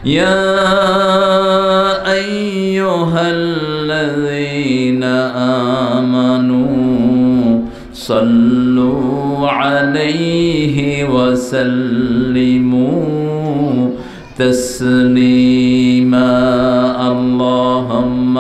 يا أيها الذين آمنوا صلوا عليه وسلموا تسليما اللهم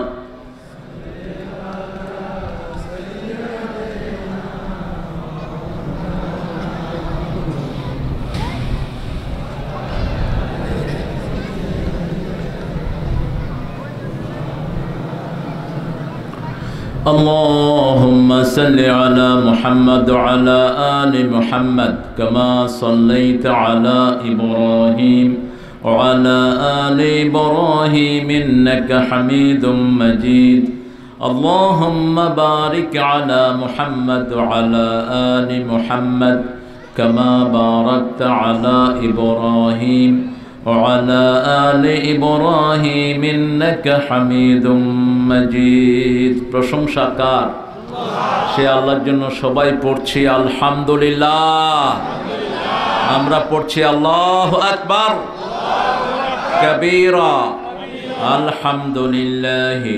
اللهم صل على محمد وعلى آل محمد كما صليت على إبراهيم وعلى آل إبراهيم إنك حميد مجيد اللهم بارك على محمد وعلى آل محمد كما باركت على إبراهيم وعلى آل إبراهيم إنك حميد مجيد প্রশংসা কার সে আল্লাহর জন্য সবাই পড়ছি আলহামদুলিল্লাহ আমরা পড়ছি আল্লাহু আকবার কবীরা আলহামদুলিল্লাহি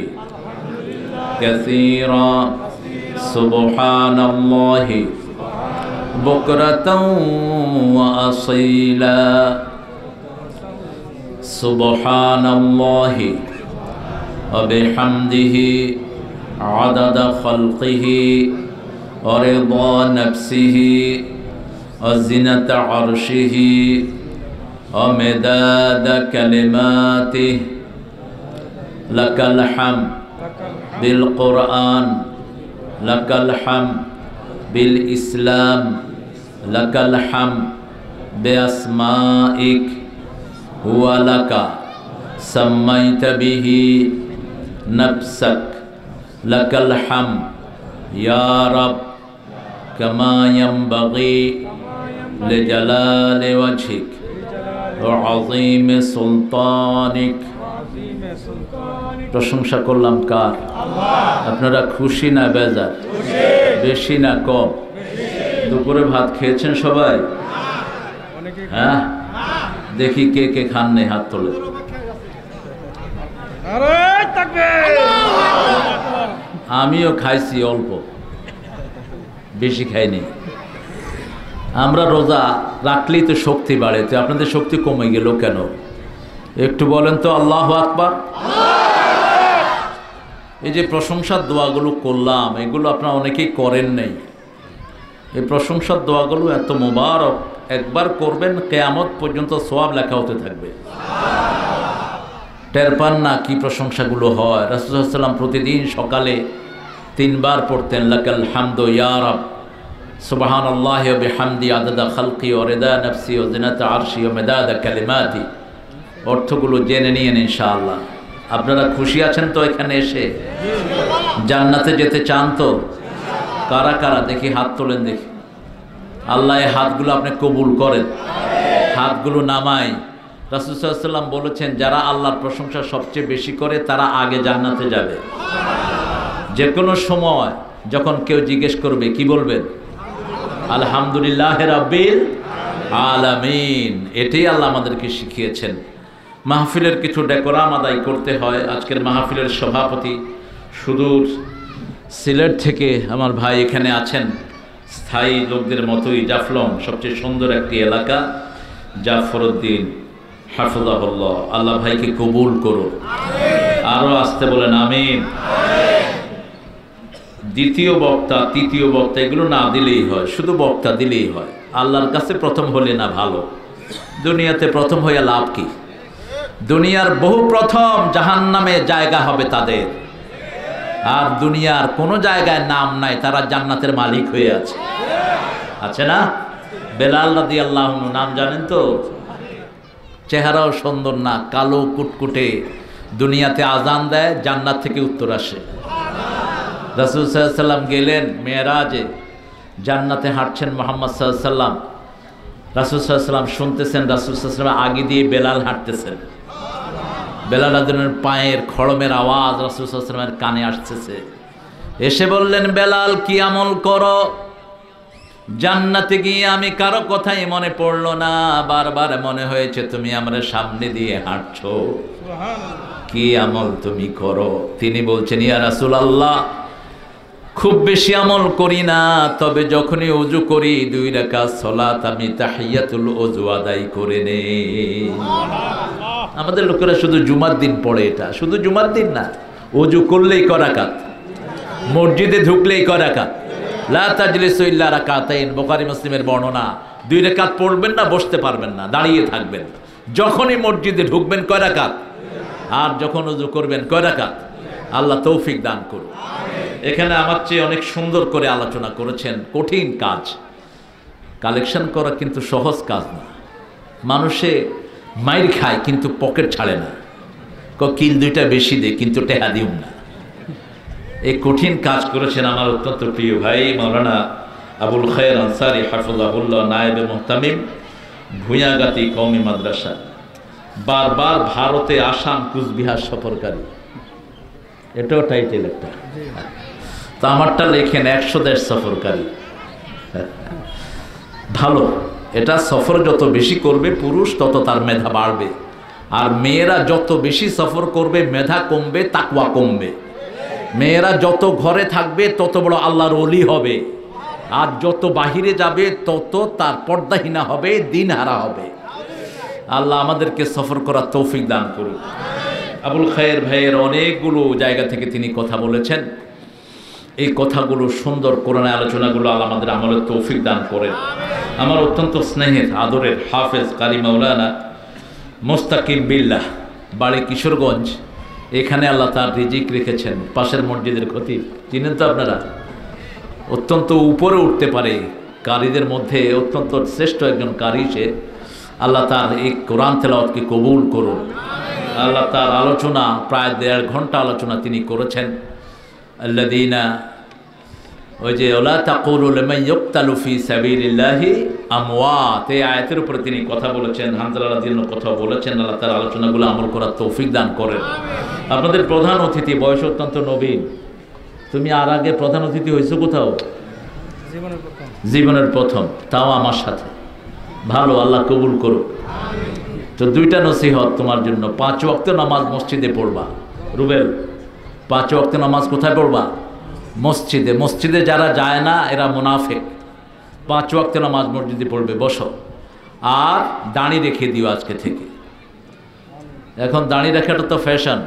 কাসীরা সুবহানাল্লাহি বুকরাতাও ওয়া আসীলা সুবহানাল্লাহি ওয়া বিহামদিহি আদাদা খালকিহি ওয়া রিদা নাফসিহি ওয়া জিনাতা আরশিহি ওয়া মিদাদা কালিমাতিহি লাকাল হামদ বিল কুরআন লাকাল হামদ বিল ইসলাম লাকাল হামদ বিআসমাইক ولك سميت به نفسك لك الحمد يا رب كما ينبغي لجلال وجهك وعظيم سلطانك প্রশংসা করলাম কার আপনারা খুশি না বেজার বেশি না কম দুপুরে ভাত খেয়েছেন সবাই হ্যাঁ দেখি কে কে খান নেই হাত তোলে আমিও খাইছি অল্প বেশি খাইনি আমরা রোজা রাখলেই তো শক্তি বাড়ে তো আপনাদের শক্তি কমে গেল কেন একটু বলেন তো আল্লাহু আকবার এই যে প্রশংসার দোয়াগুলো করলাম এগুলো আপনারা অনেকেই করেন নাই এই প্রশংসার দোয়াগুলো এত মোবারক একবার করবেন কিয়ামত পর্যন্ত সওয়াব লেখা হতে থাকবে টের পান না কি প্রশংসাগুলো হয় রাসূলুল্লাহ সাল্লাল্লাহু আলাইহি ওয়াসাল্লাম প্রতিদিন সকালে 3 বার পড়তেন লাকাল হামদু ইয়া রাব সুবহানাল্লাহি ওয়া বিহামদি আদাদা খালকি ওয়া রিদা নাফসি ওয়া জিনাতা আরশি ওয়া মিদাদা কালিমাতি অর্থগুলো জেনে নিয়েন ইনশাআল্লাহ আপনারা খুশি আছেন তো এখানে এসে জান্নাতে যেতে চান তো কারা কারা দেখি হাত তোলেন দেখি আল্লাহ এই হাতগুলো আপনি কবুল করেন হাতগুলো নামাই রাসূল সাল্লাল্লাহু আলাইহি ওয়াসাল্লাম বলেছেন যারা আল্লাহর প্রশংসা সবচেয়ে বেশি করে তারা আগে জান্নাতে যাবে যে কোনো সময় যখন কেউ জিজ্ঞেস করবে কি বলবেন আলহামদুলিল্লাহি রাব্বিল আলামিন এটাই আল্লাহ আমাদেরকে শিখিয়েছেন মাহফিলের কিছু ডেকোরাম আদায় করতে হয় আজকের মাহফিলের সভাপতি সুদূর সিলেট থেকে আমার ভাই এখানে আছেন স্থায়ী লোকদের মতোই জাফলং সবচেয়ে সুন্দর একটি এলাকা জাফরউদ্দিন হাফিজাহুল্লাহ আল্লাহ ভাইকে কবুল করুন আরো আসতে বলেন আমিন দ্বিতীয় বক্তা তৃতীয় বক্তা এগুলো না দিলেই হয় শুধু বক্তা দিলেই হয় আল্লাহর কাছে প্রথম হলে না ভালো দুনিয়াতে প্রথম হয়ে লাভ কি দুনিয়ার বহু প্রথম জাহান্নামে জায়গা হবে তাদের আর দুনিয়ার কোনো জায়গায় নাম নাই তারা জান্নাতের মালিক হয়ে আছে আছে না বেলাল রাদিয়াল্লাহু আনহু নাম জানেন তো চেহারাও সুন্দর না কালো কুটকুটে দুনিয়াতে আজান দেয় জান্নাত থেকে উত্তর আসে রাসূল সাল্লাল্লাহু আলাইহি ওয়াসাল্লাম গেলেন মেরাজে জান্নাতে হাঁটছেন মুহাম্মদ সাল্লাল্লাহু আলাইহি ওয়াসাল্লাম রাসূল সাল্লাল্লাহু আলাইহি ওয়াসাল্লাম শুনতেছেন রাসূল সাল্লাল্লাহু আলাইহি ওয়াসাল্লাম আগে দিয়ে বেলাল হাঁটতেছেন বেলাল আদনের পায়ের খড়মের আওয়াজ রাসূল সাল্লাল্লাহু আলাইহি ওয়াসাল্লামের কানে আসতেছে এসে বললেন বেলাল কি আমল করো জান্নাতে গিয়ে আমি কারো কথাই মনে পড়লো না, বারবার মনে হয়েছে তুমি আমরা সামনে দিয়ে হাঁটছো, কি আমল তুমি করো। তিনি বলছেন, ইয়া রাসূলুল্লাহ, খুব বেশি আমল করি না, তবে যখনই ওযু করি 2 রাকাত সালাত আমি তাহিয়াতুল ওযু আদায় করে নেই। আমাদের লোকেরা শুধু জুমার দিন পড়ে, এটা শুধু জুমার দিন না, ওযু করলেই ক রাকাত, মসজিদে ঢুকলেই ক রাকাত, লা তাজলিসু ইল্লা রাকাতাইন, বুখারী মুসলিমের বর্ণনা। 2 রাকাত পড়বেন না, বসতে পারবেন না, দাঁড়িয়ে থাকবেন। যখনই মসজিদে ঢুকবেন ক রাকাত, আর যখন ওযু করবেন ক রাকাত। আল্লাহ তৌফিক দান করুন। এখানে আমার চেয়ে অনেক সুন্দর করে আলোচনা করেছেন। কঠিন কাজ, কালেকশন করা কিন্তু সহজ কাজ না। মানুষে মাইর খায় কিন্তু পকেট ছাড়ে না, কিল 2টা বেশি দে কিন্তু টেহা দিউম না। এই কঠিন কাজ করেছেন আমার অত্যন্ত প্রিয় ভাই মাওলানা আবুল খায়ের আনসারী হাফিজাহুল্লাহ, নায়েবে মুহতামিম, ভূঁইয়াগাতি কওমি মাদ্রাসা, বারবার ভারতে আসাম কুচবিহার সফরকারী, এটাও টাইটেল একটা। তো আমারটা লেখেন 100 দেশ সফরকারী। ভালো, এটা সফর যত বেশি করবে পুরুষ তত তার মেধা বাড়বে, আর মেয়েরা যত বেশি সফর করবে মেধা কমবে, তাকওয়া কমবে। মেয়েরা যত ঘরে থাকবে তত বড় আল্লাহর ওলি হবে, আর যত বাহিরে যাবে তত তার পর্দাহীনা হবে, দিনহারা হবে। আল্লাহ আমাদেরকে সফর করার তৌফিক দান করুন। আবুল খায়ের ভাইয়ের অনেকগুলো জায়গা থেকে তিনি কথা বলেছেন। এই কথাগুলো সুন্দর কোরআন আলোচনাগুলো আল্লাহ আমাদের আমলের তৌফিক দান করেন। আমার অত্যন্ত স্নেহের আদরের হাফেজ কারি মাওলানা মোস্তাকিম বিল্লাহ, বাড়ি কিশোরগঞ্জ, এখানে আল্লাহ তার রিজিক রেখেছেন। পাশের মসজিদের খতিব, চিনেন তো আপনারা, অত্যন্ত উপরে উঠতে পারে কারীদের মধ্যে, অত্যন্ত শ্রেষ্ঠ একজন কারী সে। আল্লাহ তার এই কোরআন তেলাওয়াতকে কবুল করুন। আল্লাহ তার আলোচনা প্রায় 1.5 ঘন্টা আলোচনা তিনি করেছেন। আল্লাযীনা, ওই যে ওয়ালা তাকুলু লিমান ইউকতালু ফি সাবিলিল্লাহি আমওয়াত, এই আয়াতের উপরে তিনি কথা বলেছেন। হানজালা রাদিয়াল্লাহু কথা বলেছেন। আল্লাহ তার আলোচনাগুলো আমল করার তৌফিক দান করেন। আপনাদের প্রধান অতিথি, বয়স অত্যন্ত নবীন, তুমি আর আগে প্রধান অতিথি হয়েছো কোথাও? জীবনের প্রথম, তাও আমার সাথে। ভালো, আল্লাহ কবুল করুক। তো 2টা নসিহত তোমার জন্য। 5 ওয়াক্ত নামাজ মসজিদে পড়বা। রুবেল, 5 ওয়াক্ত নামাজ কোথায় পড়বা? মসজিদে। মসজিদে যারা যায় না এরা মুনাফিক। 5 ওয়াক্ত নামাজ মসজিদে পড়বে, বসো। আর দাড়ি রেখে দিও আজকে থেকে। এখন দাড়ি রাখাটা তো ফ্যাশন।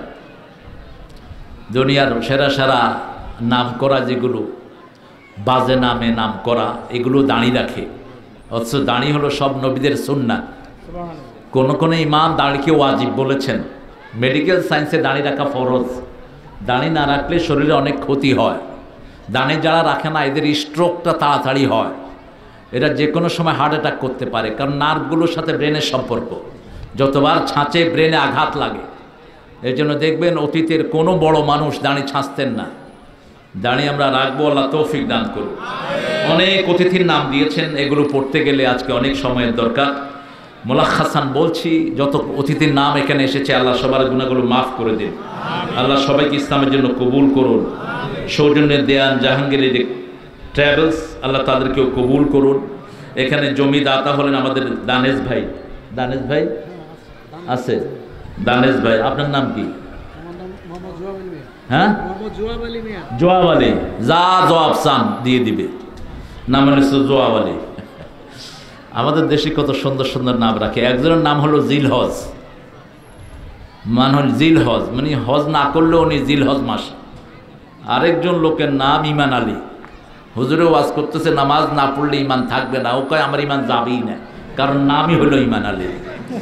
দুনিয়ার সেরা সেরা নাম করা, যেগুলো বাজে নামে নাম করা, এগুলো দাড়ি রাখে। অথচ দাড়ি হলো সব নবীদের সুন্নাত। কোন ইমাম দাড়িকে ওয়াজিব বলেছেন। মেডিকেল সায়েন্সে দাড়ি রাখা ফরজ। দাড়ি না রাখলে শরীরে অনেক ক্ষতি হয়। দাড়ি যারা রাখে না এদের স্ট্রোকটা তাড়াতাড়ি হয়। এরা যে কোনো সময় হার্ট অ্যাটাক করতে পারে, কারণ নার্ভগুলোর সাথে ব্রেনের সম্পর্ক। যতবার ছাঁচে ব্রেনে আঘাত লাগে। এই জন্য দেখবেন অতীতের কোনো বড় মানুষ দাড়ি ছাঁচতেন না। দাড়ি আমরা রাখবো, আল্লাহ তৌফিক দান করুন। অনেক অতিথির নাম দিয়েছেন, এগুলো পড়তে গেলে আজকে অনেক সময়ের দরকার। মুলাখাসান বলছি, যত অতিথির নাম এখানে এসেছে আল্লাহ সবার গুনাহগুলো মাফ করে দিন। আল্লাহ সবাইকে ইসলামের জন্য কবুল করুন। সৌজন্যের দেয়ান জাহাঙ্গীরের ট্রাভেলস, আল্লাহ তাদেরকেও কবুল করুন। এখানে জমি দাতা হলেন আমাদের দানেশ ভাই। দানেশ ভাই আছে? দানেশ ভাই, আপনার নাম কি? হ্যাঁ, জোয়াব আলী। যা জবাব চান দিয়ে দিবে। নাম হলো জোয়াব আলী। আমাদের দেশে কত সুন্দর সুন্দর নাম রাখে। একজনের নাম হলো জিলহজ, জিলহজ মানে হজ না করলেও উনি জিলহজ মাস। আরেকজন লোকের নাম ইমান আলী। হুজুরে ওয়াজ করতেছে নামাজ না পড়লে ইমান থাকবে না। ও কয় আমার ইমান যাবেই না, কারণ নামই হলো ইমান আলী।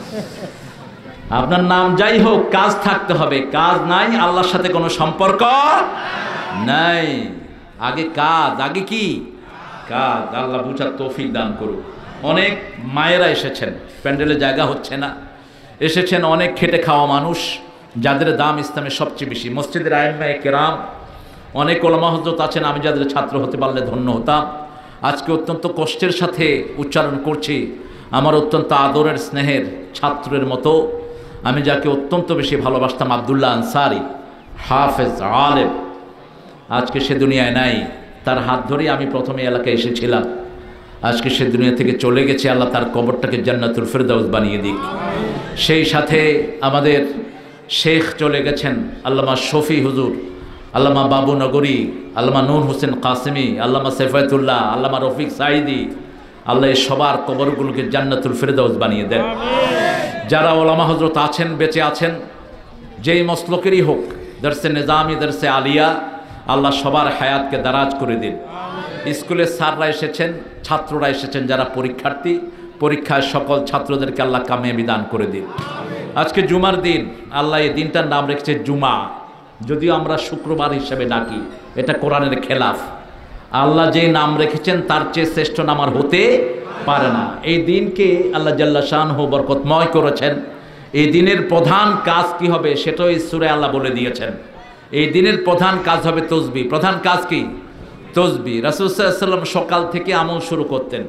আপনার নাম যাই হোক, কাজ থাকতে হবে। কাজ নাই, আল্লাহর সাথে কোনো সম্পর্ক নাই। আগে কাজ, আগে কি কাজ। আল্লাহ বুঝার তৌফিক দান করুক। অনেক মায়েরা এসেছেন, প্যান্ডেলে জায়গা হচ্ছে না। এসেছেন অনেক খেটে খাওয়া মানুষ, যাদের দাম ইসলামে সবচেয়ে বেশি। মসজিদের আইম্মায়ে কেরাম, অনেক ওলামা হযরত আছেন, আমি যাদের ছাত্র হতে পারলে ধন্য হতাম। আজকে অত্যন্ত কষ্টের সাথে উচ্চারণ করছি, আমার অত্যন্ত আদরের স্নেহের ছাত্রের মতো আমি যাকে অত্যন্ত বেশি ভালোবাসতাম, আব্দুল্লাহ আনসারী, হাফেজ আলেম। আজকে সে দুনিয়ায় নাই। তার হাত ধরেই আমি প্রথমে এলাকায় এসেছিলাম। আজকে সে দুনিয়া থেকে চলে গেছে, আল্লাহ তার কবরটাকে জান্নাতুল ফেরদাউস বানিয়ে দিক। সেই সাথে আমাদের শেখ চলে গেছেন আল্লামা শফি হুজুর, আল্লামা বাবু নগরী, আল্লামা নূর হোসেন কাসেমি, আল্লামা সেফায়েতুল্লাহ, আল্লামা রফিক সাইদি। আল্লাহ সবার কবরগুলোকে জান্নাতুল ফেরদাউস বানিয়ে দেন। যারা ওলামা হজরত আছেন, বেঁচে আছেন, যেই মসলকেরই হোক, দরসে নিজামি, দরসে আলিয়া, আল্লাহ সবার হায়াতকে দারাজ করে দিন। স্কুলের স্যাররা এসেছেন, ছাত্ররা এসেছেন, যারা পরীক্ষার্থী, পরীক্ষায় সকল ছাত্রদেরকে আল্লাহ কামিয়াবি দান করে দিন। আজকে জুমার দিন, আল্লাহ এই দিনটার নাম রেখেছে জুমা, যদিও আমরা শুক্রবার হিসেবে ডাকি, এটা কোরআনের খেলাফ। আল্লাহ যে নাম রেখেছেন তার চেয়ে শ্রেষ্ঠ নাম আর হতে পারে না। এই দিনকে আল্লাহ জাল্লা শানহু বরকতময় করেছেন। এই দিনের প্রধান কাজ কি হবে সেটাও এই সূরায় আল্লাহ বলে দিয়েছেন। এই দিনের প্রধান কাজ হবে তসবিহ। প্রধান কাজ কি? তসবিহ। রাসূল সাল্লাল্লাহু আলাইহি ওয়াসাল্লাম সকাল থেকে আমল শুরু করতেন।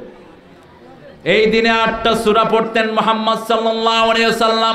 এই দিনে 8টা সূরা পড়তেন মুহাম্মদ সাল্লাল্লাহু আলাইহি ওয়াসাল্লাম।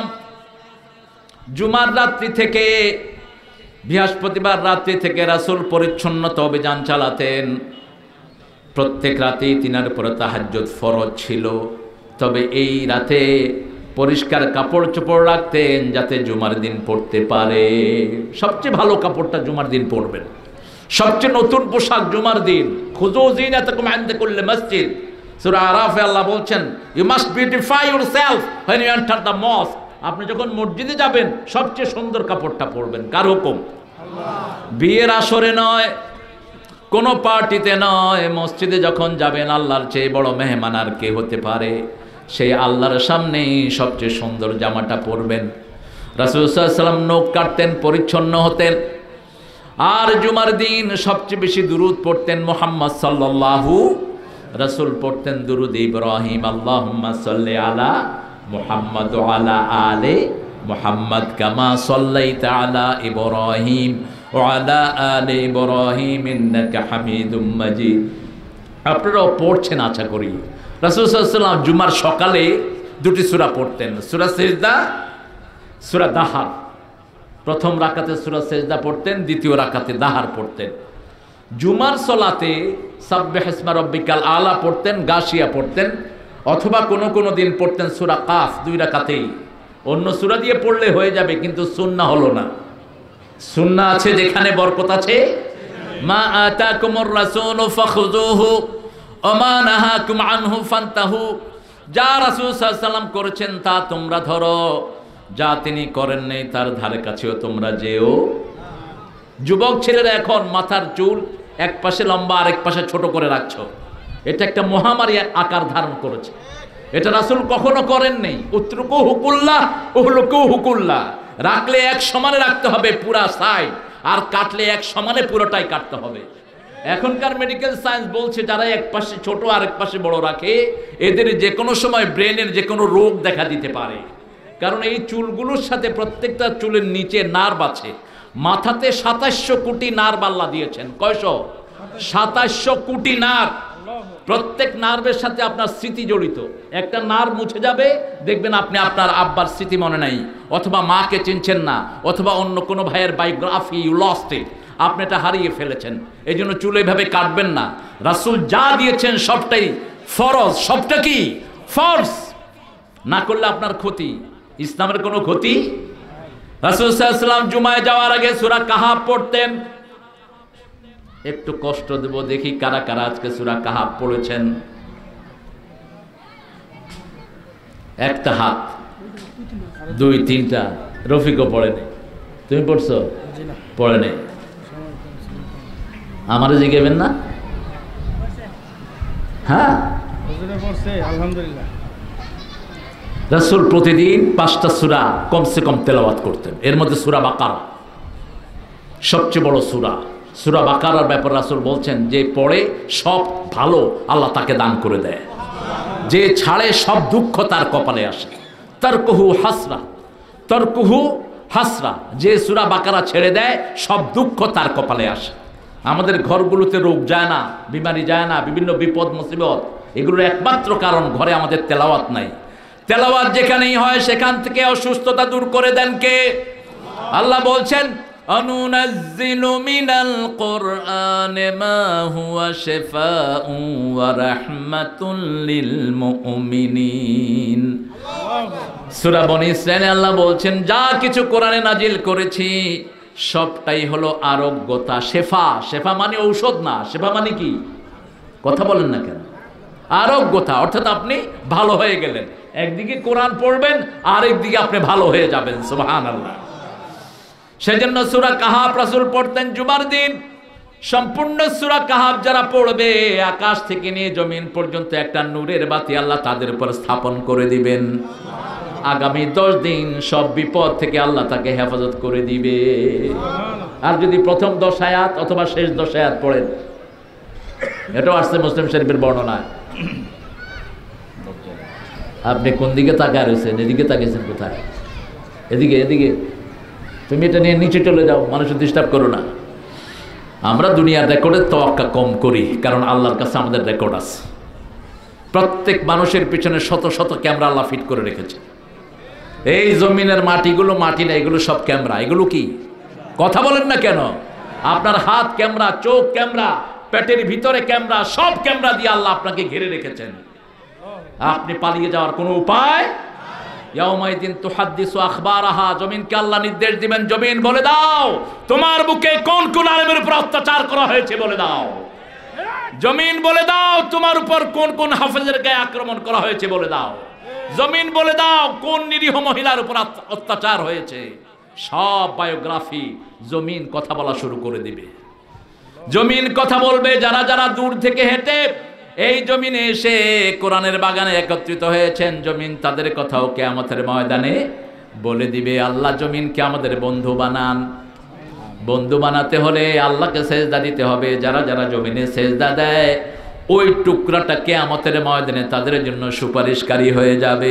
জুমার রাত্রি থেকে বৃহস্পতিবার রাত্রি থেকে রাসূল পরিচ্ছন্নতা অভিযান চালাতেন। প্রত্যেক রাতেই তিনার উপরে তাহাজ্জুদ ফরজ ছিল, তবে এই রাতে পরিষ্কার কাপড় চোপড় রাখতেন যাতে জুমার দিন পড়তে পারে। সবচেয়ে ভালো কাপড়টা জুমার দিন পরবেন, সবচেয়ে নতুন পোশাক জুমার দিন। খুযু যিনাতাকুম ইনদা কুল্লি মসজিদ, সূরা আরাফে আল্লাহ বলছেন, you must beautify yourself when you enter the mosque। আপনি যখন মসজিদে যাবেন সবচেয়ে সুন্দর কাপড়টা পরবেন। কার হুকুম? বিয়ের আসরে নয়, কোনো পার্টিতে নয়, মসজিদে যখন যাবেন আল্লাহর চেয়ে বড় মেহমান আর কে হতে পারে? সেই আল্লাহর সামনেই সবচেয়ে সুন্দর জামাটা পরবেন। রাসূল সাল্লাল্লাহু আলাইহি ওয়াসাল্লাম নখ কাটতেন, পরিচ্ছন্ন হতেন। আর জুমার দিন সবচেয়ে বেশি দুরূদ পড়তেন মুহাম্মদ সাল্লাল্লাহু। রাসূল পড়তেন দুরূদ ইব্রাহিম, আল্লাহুম্মা সাল্লি আলা মুহাম্মদ ওয়া আলা আলি মুহাম্মদ কামা সাল্লাইতা আলা ইব্রাহিম ওয়া আলা আলি ইব্রাহিম ইন্নাকা হামিদুম মাজিদ। আপনারাও পড়ছেন আশা করি। রাসূল সাল্লাল্লাহু আলাইহি ওয়াসাল্লাম জুমার সকালে দুটি সূরা পড়তেন, সূরা সিজদা, সূরা দাহার। প্রথম রাকাতে সূরা সিজদা পড়তেন, দ্বিতীয় রাকাতে দাহার পড়তেন। জুমার সলাতে সাব্বিহ ইসমা রাব্বিকাল আলা পড়তেন, গাশিয়া পড়তেন, অথবা কোনো দিন পড়তেন সূরা কাফ 2 রাকাতেই। অন্য সূরা দিয়ে পড়লে হয়ে যাবে, কিন্তু সুন্নাহ হলো না। সুন্নাহ আছে যেখানে বরকত আছে। মা আতাকুমুর রাসূলু ফাখুযুহু ওয়া মা নাহাকুম আনহু ফান্তাহু। যা রাসূল সাল্লাল্লাহু আলাইহি ওয়াসাল্লাম করেছেন তা তোমরা ধরো, যা তিনি করেন নাই তার ধারে কাছেও তোমরা যেও। যুবক ছেলেরা এখন মাথার চুল এক পাশে লম্বা আর এক পাশে ছোট করে রাখছো, এটা একটা মহামারী আকার ধারণ করেছে। এটা রাসূল কখনো করেন নাই। উতরুকু হুকুল্লাহ উহলুকু হুকুল্লাহ। রাখলে এক সমানে রাখতে হবে পুরা সাইড, আর কাটলে এক সমানে পুরোটাই কাটতে হবে। এখনকার মেডিকেল সায়েন্স বলছে যারা এক পাশে ছোট আর এক পাশে বড় রাখে, এদের যে কোনো সময় ব্রেনের যে কোনো রোগ দেখা দিতে পারে। কারণ এই চুলগুলোর সাথে প্রত্যেকটা চুলের নিচে নার্ভ আছে। মাথাতে 2700 কোটি নার্ভ আল্লাহ দিয়েছেন। কয়শো? 2700 কোটি নার্ভ। প্রত্যেক নার্ভের সাথে আপনার স্মৃতি জড়িত। একটা নার্ভ মুছে যাবে, দেখবেন আপনি আপনার আব্বার স্মৃতি মনে নাই, অথবা মাকে চিনছেন না, অথবা অন্য কোনো ভাইয়ের বায়োগ্রাফি ইউ লস্ট ইট, আপনি এটা হারিয়ে ফেলেছেন। এই জন্য চুল এইভাবে কাটবেন না। রাসূল যা দিয়েছেন সবটাই ফরজ। সবটা কি? ফরজ। না করলে আপনার ক্ষতি, ইসলামের কোনো ক্ষতি। রাসূল সাল্লাল্লাহু আলাইহি ওয়াসাল্লাম জুমায় যাওয়ার আগে সূরা কাহাফ পড়তেন। একটু কষ্ট দেব, দেখি কারা কারা আজকে সূরা কাহাফ পড়েছেন। একটা হাত, 2-3টা। রফিকও পড়েনি। তুমি পড়ছো? পড়েনি। আমারে জিজ্ঞাবেন না? হ্যাঁ, আলহামদুলিল্লাহ। রাসূল প্রতিদিন 5টা সূরা কমসে কম তেলাওয়াত করতেন। এর মধ্যে সূরা বাকারা সবচেয়ে বড় সূরা। সূরা বাকারার ব্যাপারে রাসূল বলছেন, যে পড়ে সব ভালো আল্লাহ তাকে দান করে দেয়, যে ছাড়ে সব দুঃখ তার কপালে আসে। তারকুহু হাসরা, তারকুহু হাসরা। যে সূরা বাকারা ছেড়ে দেয় সব দুঃখ তার কপালে আসে। আমাদের ঘরগুলোতে রোগ যায় না, বিমারি যায় না, বিভিন্ন বিপদ মুসিবত, এগুলোর একমাত্র কারণ ঘরে আমাদের তেলাওয়াত নাই। তেলাওয়াত যেখানেই হয় সেখান থেকে অসুস্থতা দূর করে দেন কে? আল্লাহ বলছেন, অনুনাজ্জিলু মিনাল কুরআনি মা হুয়া শিফাউন ওয়া রাহমাতুল লিল মুমিনিন। সূরা বনী ইসরাঈলে আল্লাহ বলছেন যা কিছু কোরআনে নাজিল করেছি সবটাই হলো আরোগ্যতা। শেফা, শেফা মানে ঔষধ না, শেফা মানে কি? কথা বলেন না কেন? আরোগ্যতা, অর্থাৎ আপনি ভালো হয়ে গেলেন। একদিকে কোরআন পড়বেন, আরেকদিকে আপনি ভালো হয়ে যাবেন। সুবহানাল্লাহ। সেজন্য সূরা কাহাফ রাসূল পড়তেন জুমার দিন। সম্পূর্ণ সূরা কাহাফ যারা পড়বে, আকাশ থেকে নিয়ে জমিন পর্যন্ত একটা নূরের বাতি আল্লাহ তাদের উপর স্থাপন করে দিবেন। আগামী 10 দিন সব বিপদ থেকে আল্লাহ তাকে হেফাজত করে দিবে। আর যদি প্রথম 10 আয়াত অথবা শেষ 10 আয়াত পড়েন, এটাও আসছে মুসলিম শরীফের বর্ণনা। আপনি কোন দিকে তাকায় রয়েছেন? এদিকে তাকিয়েছেন কোথায়? এদিকে, এদিকে। তুমি এটা নিয়ে নিচে চলে যাও, মানুষের ডিস্টার্ব করো না। আমরা দুনিয়ার রেকর্ডের তোয়াক্কা কম করি, কারণ আল্লাহর কাছে আমাদের রেকর্ড আছে। প্রত্যেক মানুষের পিছনে শত শত ক্যামেরা আল্লাহ ফিট করে রেখেছে। এই জমিনের মাটিগুলো মাটি না, এগুলো সব ক্যামেরা। এগুলো কি? কথা বলেন না কেন? আপনার হাত ক্যামেরা, চোখ ক্যামেরা, পেটের ভিতরে ক্যামেরা, সব ক্যামেরা দিয়ে আল্লাহ আপনাকে ঘিরে রেখেছেন। আপনি পালিয়ে যাওয়ার কোনো উপায়? ইয়াউমাইদিন তুহাদ্দিসু আখবারাহা, জমিনকে আল্লাহ নির্দেশ দিবেন, জমিন বলে দাও তোমার বুকে কোন কোন আলেমের উপর অত্যাচার করা হয়েছে বলে দাও। জমিন বলে দাও তোমার উপর কোন কোন হাফেজের গায়ে আক্রমণ করা হয়েছে বলে দাও। জমিন বলে দাও কোন নিরীহ মহিলার উপর অত্যাচার হয়েছে। সব বায়োগ্রাফি জমিন কথা বলা শুরু করে দিবে। জমিন কথা বলবে। যারা যারা দূর থেকে হেঁটে এই জমিনে এসে কোরআনের বাগানে একত্রিত হয়েছেন, জমিন তাদের কথাও কিয়ামতের ময়দানে বলে দিবে। আল্লাহ জমিনকে আমাদের বন্ধু বানান। বন্ধু বানাতে হলে আল্লাহকে সেজদা দিতে হবে। যারা যারা জমিনে সেজদা দেয়, ওই টুকরাটা কিয়ামতের ময়দানে তাদের জন্য সুপারিশকারী হয়ে যাবে।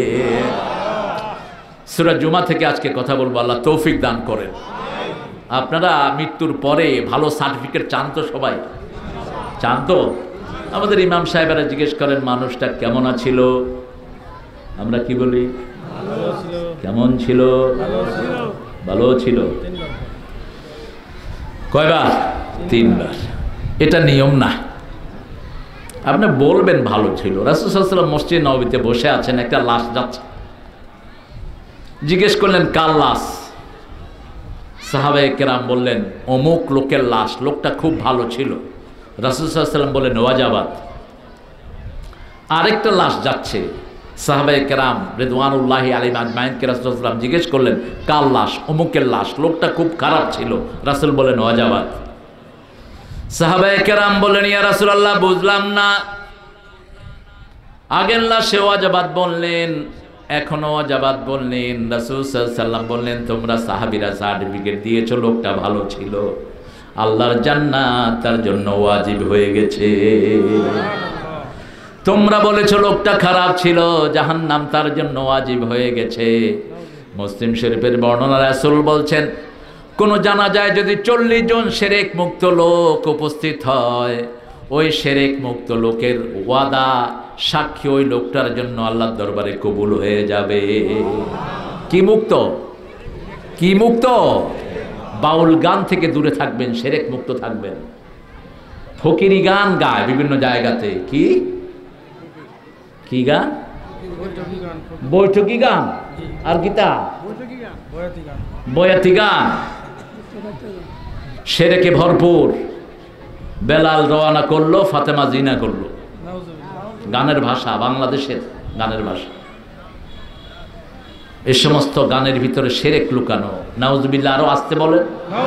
সূরা জুমা থেকে আজকে কথা বলবো। আল্লাহ তৌফিক দান করেন। আপনারা মৃত্যুর পরে ভালো সার্টিফিকেট চান তো? সবাই চান তো? আমাদের ইমাম সাহেবেরা জিজ্ঞেস করেন মানুষটা কেমন ছিল? আমরা কি বলি? কেমন ছিল? ভালো ছিল। কয়বার? 3 বার। এটা নিয়ম না। আপনি বলবেন ভালো ছিল। রাসূল সাল্লাল্লাহু আলাইহি ওয়াসাল্লাম মসজিদ নববীতে বসে আছেন, একটা লাশ যাচ্ছে। জিজ্ঞেস করলেন কার লাশ? সাহাবায়ে কেরাম বললেন অমুক লোকের লাশ, লোকটা খুব ভালো ছিল। রাসূল সাল্লাল্লাহু আলাইহি ওয়াসাল্লাম বললেন ওয়াজাবাত। আরেকটা লাশ যাচ্ছে। সাহাবায়ে কেরাম রিদওয়ানুল্লাহি আলাইহিম আজমাইনকে রাসূল সাল্লাল্লাহু আলাইহি ওয়াসাল্লাম জিজ্ঞেস করলেন কার লাশ? অমুকের লাশ, লোকটা খুব খারাপ ছিল। রাসূল বলেন ওয়াজাবাত। সাহাবায়ে কেরাম বললেন ইয়া রাসূলুল্লাহ বুঝলাম না। আগের লাশে ওয়াজাবাত বললেন, এখনো ওয়াজাবাত বললেন। রাসূল সাল্লাল্লাহু আলাইহি ওয়াসাল্লাম বললেন তোমরা সাহাবীরা সার্টিফিকেট দিয়েছো লোকটা ভালো ছিল, আল্লাহর জান্নাত তার জন্য ওয়াজিব হয়ে গেছে। তোমরা বলেছো লোকটা খারাপ ছিল, জাহান্নাম তার জন্য ওয়াজিব হয়ে গেছে। মুসলিম শরীফের বর্ণনা রাসূল বলছেন কোন জানাজায় যদি 40 জন শিরক মুক্ত লোক উপস্থিত হয়, ওই শিরক মুক্ত লোকের ওয়াদা সাক্ষী ওই লোকটার জন্য আল্লাহর দরবারে কবুল হয়ে যাবে। কি মুক্ত? কি মুক্ত? বাউল গান থেকে দূরে থাকবেন, শিরক মুক্ত থাকবেন। ফকিরি গান গায় বিভিন্ন জায়গাতে। কি কি গান? বৈঠকি গান। আর গীতা বয়াতি গান। শিরকে ভরপুর। বেলাল রওনা করলো, ফাতেমা জিনা করলো। গানের ভাষা, বাংলাদেশের গানের ভাষা। এই সমস্ত গানের ভিতরে শিরক লুকানো। নাউজুবিল্লাহ। আরো আসতে বলেন।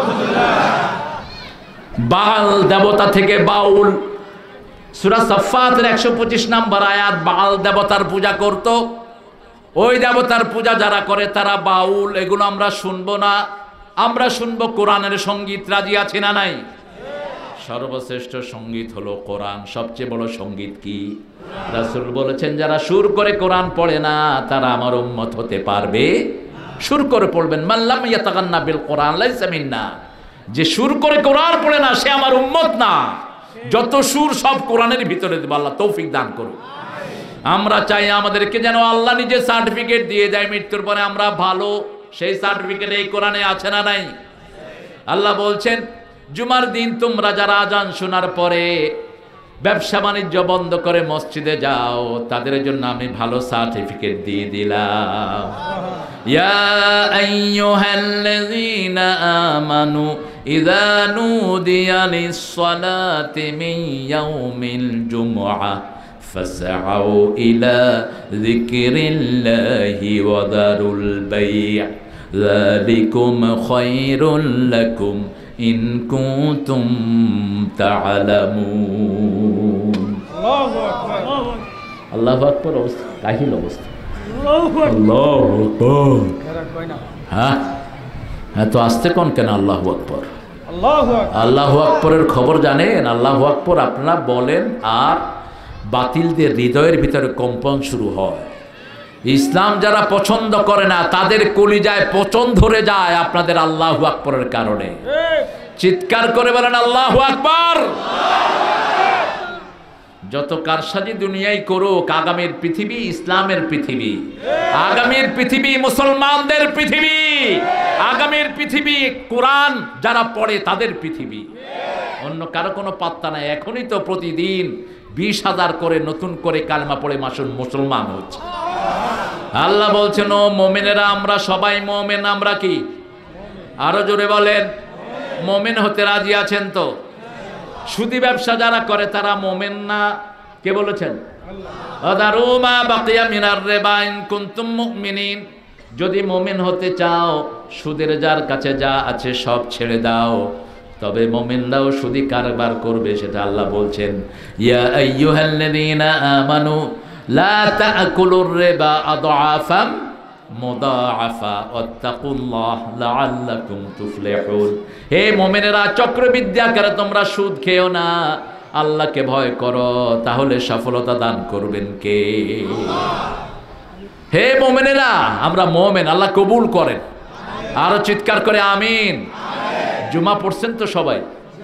বাল দেবতা থেকে বাউল। সূরা সাফফাতের 125 নম্বর আয়াত। বাল দেবতার পূজা করত। ওই দেবতার পূজা যারা করে তারা বাউল। এগুলো আমরা শুনবো না। আমরা শুনবো কোরআনের সঙ্গীত। রাজি আছি না নাই? সর্বশ্রেষ্ঠ সঙ্গীত হলো কোরআন। সবচেয়ে বড় সঙ্গীত কি? রাসূল বলেছেন যারা সুর করে কোরআন পড়ে না তারা আমার উম্মত হতে পারবে। সুর করে পড়বেন। মান লাম ইয়াতাগান্না বিল কোরআন লাইসা মিন্না। যে সুর করে কোরআন পড়ে না সে আমার উম্মত না। যত সুর সব কোরআনের ভিতরে দেব। আল্লাহ তৌফিক দান করুন। আমরা চাই আমাদেরকে যেন আল্লাহ নিজে সার্টিফিকেট দিয়ে যায় মৃত্যুর পরে আমরা ভালো। সেই সার্টিফিকেট এই কোরআনে আছে না নাই? আল্লাহ বলছেন জুমার দিন তোমরা যারা আজান শোনার পরে ব্যবসা বাণিজ্য বন্ধ করে মসজিদে যাও, তাদের জন্য আমি ভালো সার্টিফিকেট দিয়ে দিলাম। ইয়া আইয়ুহাল্লাযীনা আমানু ইযা নুদিয়া লিস-সালাতি মিন ইয়াউমিল জুমআহ ফাসআউ ইলা যিকরিল্লাহি ওয়া দারুল বাই', যালিকুম খায়রুল লাকুম ইন কুনতুম তা'লামুন। আল্লাহু আকবার। অবস্থা কাহিল অবস্থা। আল্লাহু আকবার। হ্যাঁ তো আস্তে কোন কেন আল্লাহু আকবার? আল্লাহু আকবরের খবর জানেন? আল্লাহু আকবর আপনারা বলেন আর বাতিলদের হৃদয়ের ভিতরে কম্পন শুরু হয়। ইসলাম যারা পছন্দ করে না তাদের কলিজায় পচন ধরে যায় আপনাদের আল্লাহু আকবরের কারণে। চিৎকার করে বলেন আল্লাহু আকবার। যত কারসাজি দুনিয়ায় করুক, আগামীর পৃথিবী ইসলামের পৃথিবী, আগামীর পৃথিবী মুসলমানদের পৃথিবী, আগামীর পৃথিবী কোরআন যারা পড়ে তাদের পৃথিবী, অন্য কারো কোনো পাত্তা নাই। এখনই তো প্রতিদিন 20,000 করে নতুন করে কালেমা পড়ে মুসলমান হচ্ছে। আল্লাহ বলছেন ও মুমিনেরা, আমরা সবাই মুমিন। আমরা কি? আরো জোরে বলেন। মুমিন হতে রাজি আছেন তো? সুদি ব্যবসা যারা করে তারা মুমিন না? কে বলেছেন? আদারু মা বাকিয়া মিনার রিবা ইন কুনতুম মুমিনিন। যদি মুমিন হতে চাও সুদের যার কাছে যা আছে সব ছেড়ে দাও, তবে মুমিনরাও সুদি কারবার করবে, সেটা আল্লাহ বলছেন। ইয়া আইয়ুহাল্লাযীনা আমানু লা তা'কুলুর রিবা আদআফাম মুদাআফা ওয়াত্তাকুল্লাহ লাআল্লাকুম তুফলিহুন। হে মুমিনেরা, চক্রবৃদ্ধি করে তোমরা সুদ খেও না, আল্লাহকে ভয় করো, তাহলে সফলতা দান করবেন কে? হে মুমিনেরা, আমরা মুমিন, আল্লাহ কবুল করেন। আরো চিৎকার করে আমিন। জুমা পড়ছেন তো সবাই?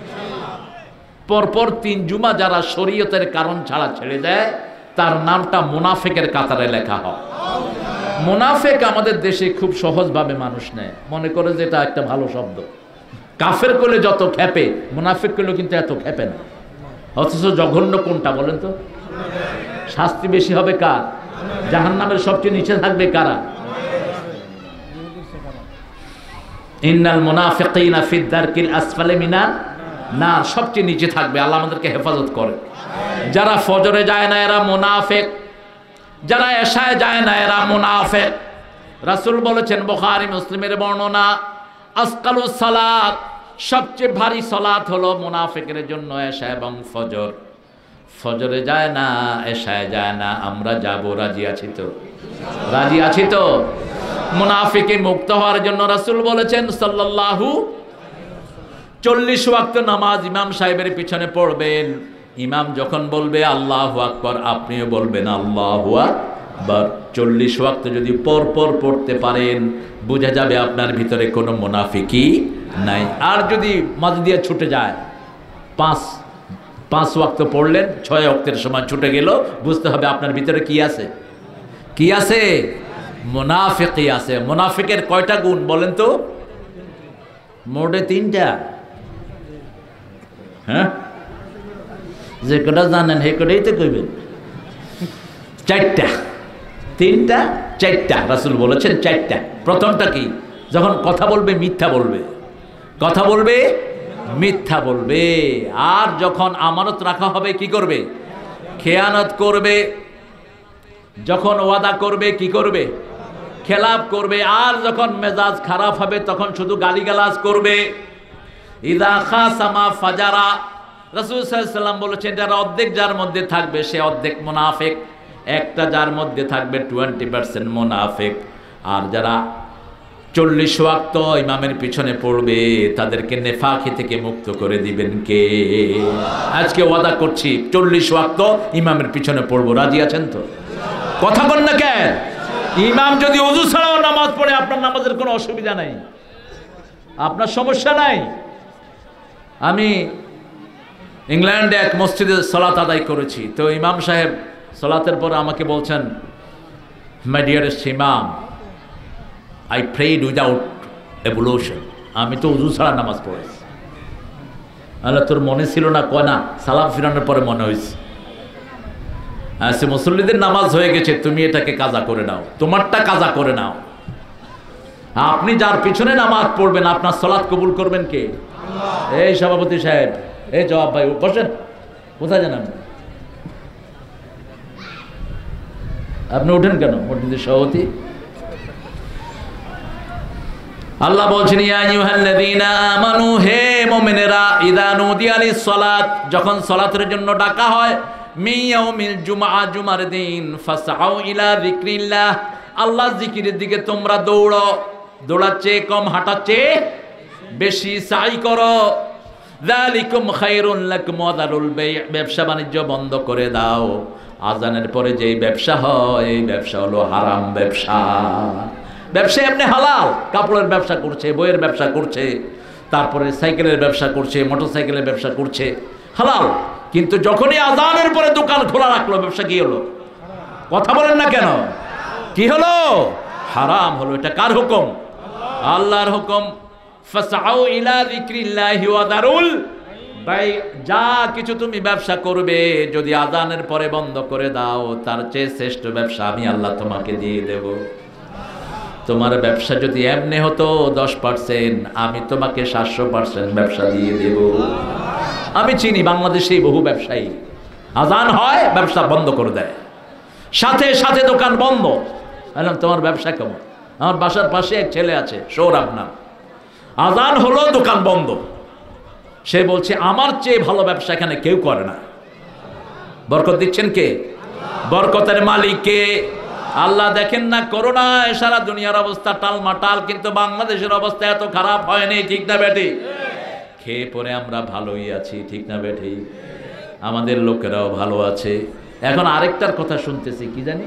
পরপর 3 জুমা যারা শরীয়তের কারণ ছাড়া ছেড়ে দেয় তার নামটা মুনাফিকের কাতারে লেখা হয়। মুনাফিক আমাদের দেশে খুব সহজভাবে মানুষ নেয়, মনে করে যে এটা একটা ভালো শব্দ। কাফের করলে যত খেপে, মুনাফিক করলে কিন্তু এত খেপে না। অথচ জঘন্য কোনটা বলেন তো? শাস্তি বেশি হবে কার? জাহান্নামের সবচেয়ে নিচে থাকবে কারা? ইন্নাল মুনাফিকিনা ফিদ দারকিল আসফালি মিনান নার, সবচেয়ে নিচে থাকবে। আল্লাহ আমাদেরকে হেফাজত করে। যারা ফজরে যায় না এরা মুনাফিক, যারা এশায় যায় না এরা মুনাফিক। রাসূল বলেছেন, বুখারী মুসলিমের বর্ণনা, আসকালুস সালাত, সবচেয়ে ভারী সালাত হলো মুনাফিকের জন্য এশা এবং ফজর। ফজরে যায় না, এশায় যায় না, আমরা যাব। রাজি আছি তো? রাজি আছি তো? মুনাফিকে মুক্ত হওয়ার জন্য রাসূল বলেছেন সাল্লাল্লাহু 40 ওয়াক্ত নামাজ ইমাম সাহেবের পিছনে পড়বেন। ইমাম যখন বলবে আল্লাহু আকবার, আপনিও বলবেন আল্লাহু আকবার। 40 ওয়াক্ত যদি পর পর পড়তে পারেন বোঝা যাবে আপনার ভিতরে কোনো মুনাফিকি নাই। আর যদি মাঝে দিয়ে ছুটে যায়, 5 ওয়াক্ত পড়লেন, 6 ওয়াক্তের সময় ছুটে গেল, বুঝতে হবে আপনার ভিতরে কি আছে? কি আছে? মুনাফিকি আছে। মুনাফিকের কয়টা গুণ বলেন তো? মোটে 3টা। হ্যাঁ, যে কটা জানেন হে কটাই তো কইবেন। 4টা, 3টা, 4টা। রাসূল বলেছেন 4টা। প্রথমটা কি? যখন কথা বলবে মিথ্যা বলবে, কথা বলবে মিথ্যা বলবে। আর যখন আমানত রাখা হবে কি করবে? খেয়ানত করবে। যখন ওয়াদা করবে কি করবে? খেলাপ করবে। আর যখন মেজাজ খারাপ হবে তখন শুধু গালিগালাজ করবে। ইদা খাসামা ফাজারা। রাসূল সাল্লাল্লাহু আলাইহি ওয়াসাল্লাম বলেছেন, যারা অর্ধেক যার মধ্যে থাকবে সে অর্ধেক মুনাফিক, একটা যার মধ্যে থাকবে 20% মুনাফিক। আর যারা 40 ওয়াক্ত ইমামের পিছনে পড়বে তাদেরকে নেফাকি থেকে মুক্ত করে দিবেন কে? আজকে ওয়াদা করছি 40 ওয়াক্ত ইমামের পিছনে পড়বো। রাজি আছেন তো? কথা বল না কেন? ইমাম যদি ওযু ছাড়াও নামাজ পড়ে আপনার নামাজের কোনো অসুবিধা নাই, আপনার সমস্যা নাই। আমি ইংল্যান্ডে এক মসজিদে সালাত আদায় করেছি। তো ইমাম সাহেব সালাতের পর আমাকে বলছেন, মাই ডিয়ারেস্ট ইমাম, I prayed without ablution. আমি তো উযু ছাড়া নামাজ পড়েছি। আল্লাহ তোর মনে ছিল না? কয় না, সালাম ফিরানোর পরে মনে হয়েছে। আচ্ছা, মুসল্লিদের নামাজ হয়ে গেছে, তুমি এটাকে কাজা করে নাও, তোমারটা কাজা করে নাও। আপনি যার পিছনে নামাজ পড়বেন আপনার সালাত কবুল করবেন কে? এই সভাপতি সাহেব, এই জবাব ভাই, বসেন। কোথায় যান আপনি? আপনি ওঠেন কেন মসজিদের সভাপতি? আল্লাহ বলছেন ইয়া আইয়ুহাল্লাযীনা আমানু, হে মুমিনেরা, ইযা নুদিয়া লিস-সালাত, যখন সালাতের জন্য ডাকা হয়, মিন ইয়াউমিল জুমআ, জুমার দিন, ফাসআউ ইলা যিকরিল্লাহ, আল্লাহর জিকিরের দিকে তোমরা দৌড়ো। দৌড়াচ্ছে কম, হাঁটাচ্ছে বেশি, সাই করো। যালিকুম খায়রুল লাকুম ওয়া যারুল বাই', ব্যবসা বাণিজ্য বন্ধ করে দাও। আজানের পরে যেই ব্যবসা হয় এই ব্যবসা হলো হারাম ব্যবসা। ব্যবসা এমনি হালাল, কাপড়ের ব্যবসা করছে, বইয়ের ব্যবসা করছে, তারপরে সাইকেলের ব্যবসা করছে, মোটরসাইকেলের ব্যবসা করছে, হালাল। কিন্তু যখনই আজানের পরে দোকান খোলা রাখলো, ব্যবসা কি হলো? কথা বলেন না কেন? কি হলো? হারাম হলো। এটা কার হুকুম? আল্লাহর হুকুম। ফাসআউ ইলা যিকরিল্লাহি ওয়া যারুল বাই', যা কিছু তুমি ব্যবসা করবে যদি আজানের পরে বন্ধ করে দাও, তার চেয়ে শ্রেষ্ঠ ব্যবসা আমি আল্লাহ তোমাকে দিয়ে দেব। তোমার ব্যবসা যদি এমনি হতো 10%, আমি তোমাকে 700% ব্যবসা দিয়ে দেব। আমি চিনি বাংলাদেশে বহু ব্যবসায়ী আজান হয় ব্যবসা বন্ধ করে দেয়, সাথে সাথে দোকান বন্ধ। বললাম তোমার ব্যবসা কেমন? আমার বাসার পাশে এক ছেলে আছে, সৌরভ নাম, আজান হলো দোকান বন্ধ। সে বলছে আমার চেয়ে ভালো ব্যবসা এখানে কেউ করে না। বরকত দিচ্ছেন কে? বরকতের মালিক কে? আল্লাহ। দেখেন না, করোনায় সারা দুনিয়ার অবস্থা টালমাটাল, কিন্তু বাংলাদেশের অবস্থা এত খারাপ হয়নি, ঠিক না বেটি? খেয়ে পরে আমরা ভালোই আছি, ঠিক না বেটি? আমাদের লোকেরাও ভালো আছে। এখন আরেকটার কথা শুনতেছি, কি জানি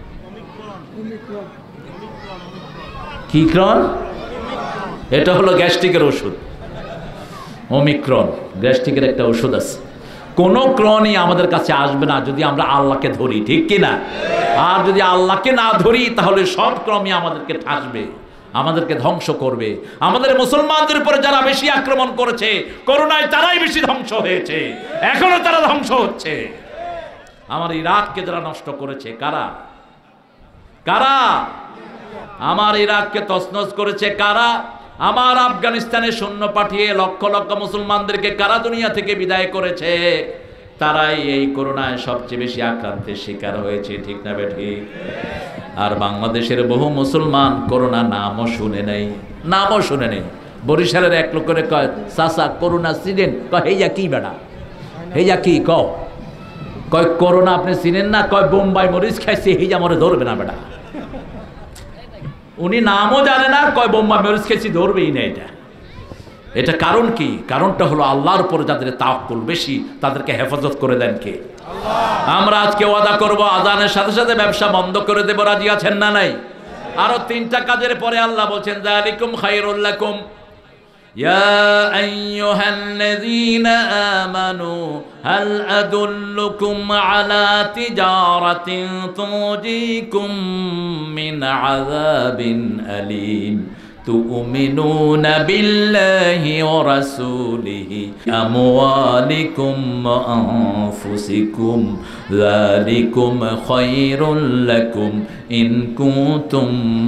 কি ক্রন, এটা হলো গ্যাস্ট্রিকের ওষুধ। ওমিক্রন গ্যাস্ট্রিকের একটা ওষুধ আছে। কোন ক্রনই আমাদের কাছে আসবে না যদি আমরা আল্লাহকে ধরি, ঠিক কি না? আর যদি আল্লাহকে না ধরি তাহলে সব ক্রমই আমাদেরকে ঠাসবে, আমাদেরকে ধ্বংস করবে। আমাদের মুসলমানদের উপরে যারা বেশি আক্রমণ করেছে করোনায়, তারাই বেশি ধ্বংস হয়েছে, এখনো তারা ধ্বংস হচ্ছে। আমার ইরাককে যারা নষ্ট করেছে, কারা? কারা? আমার ইরাককে তছনছ করেছে কারা? আমার আফগানিস্তানে সৈন্য পাঠিয়ে লক্ষ লক্ষ মুসলমানদেরকে কারা দুনিয়া থেকে বিদায় করেছে? তারাই এই করোনায় সবচেয়ে বেশি আক্রান্তের শিকার হয়েছে, ঠিক না বেঠি? আর বাংলাদেশের বহু মুসলমান করোনা নামও শুনে নেই, নামও শুনে নেই। বরিশালের এক লোক করে কয়, চাচা করোনা চিনেন? কয় হেইয়া কি বেড়া, হেইয়া কি কয় করোনা আপনি চিনেন না? কয় বোম্বাই মরিচ খাইছে, হেইয়া মরে ধরবে না বেড়া। উনি নামও জানে না, কয় বোম্বাই মরিচ খেয়েছি, ধরবেই না। এটা কারণ কি? কারণটা হলো আল্লাহর উপর যাদের তাওয়াক্কুল বেশি তাদেরকে হেফাজত করে দেন কে? আমরা আজকে ওয়াদা করব আজানের সাথে সাথে ব্যবসা বন্ধ করে দেব, রাজি আছেন না নাই? আরো 3টা কাজের পরে আল্লাহ বলছেন যালিকুম খায়রুল লাকুম ইয়া আইয়ুহাল্লাযীনা আমানু হাল আদুল্লুকুম আলা তিজারাতিন তুজিকুম মিন আযাবিন আলীম তুমিনুনা বিল্লাহি ওয়া রাসূলিহি আমওয়ালিকুম ওয়া আনফুসিকুম যালিকুম খায়রুল লাকুম ইন কুনতুম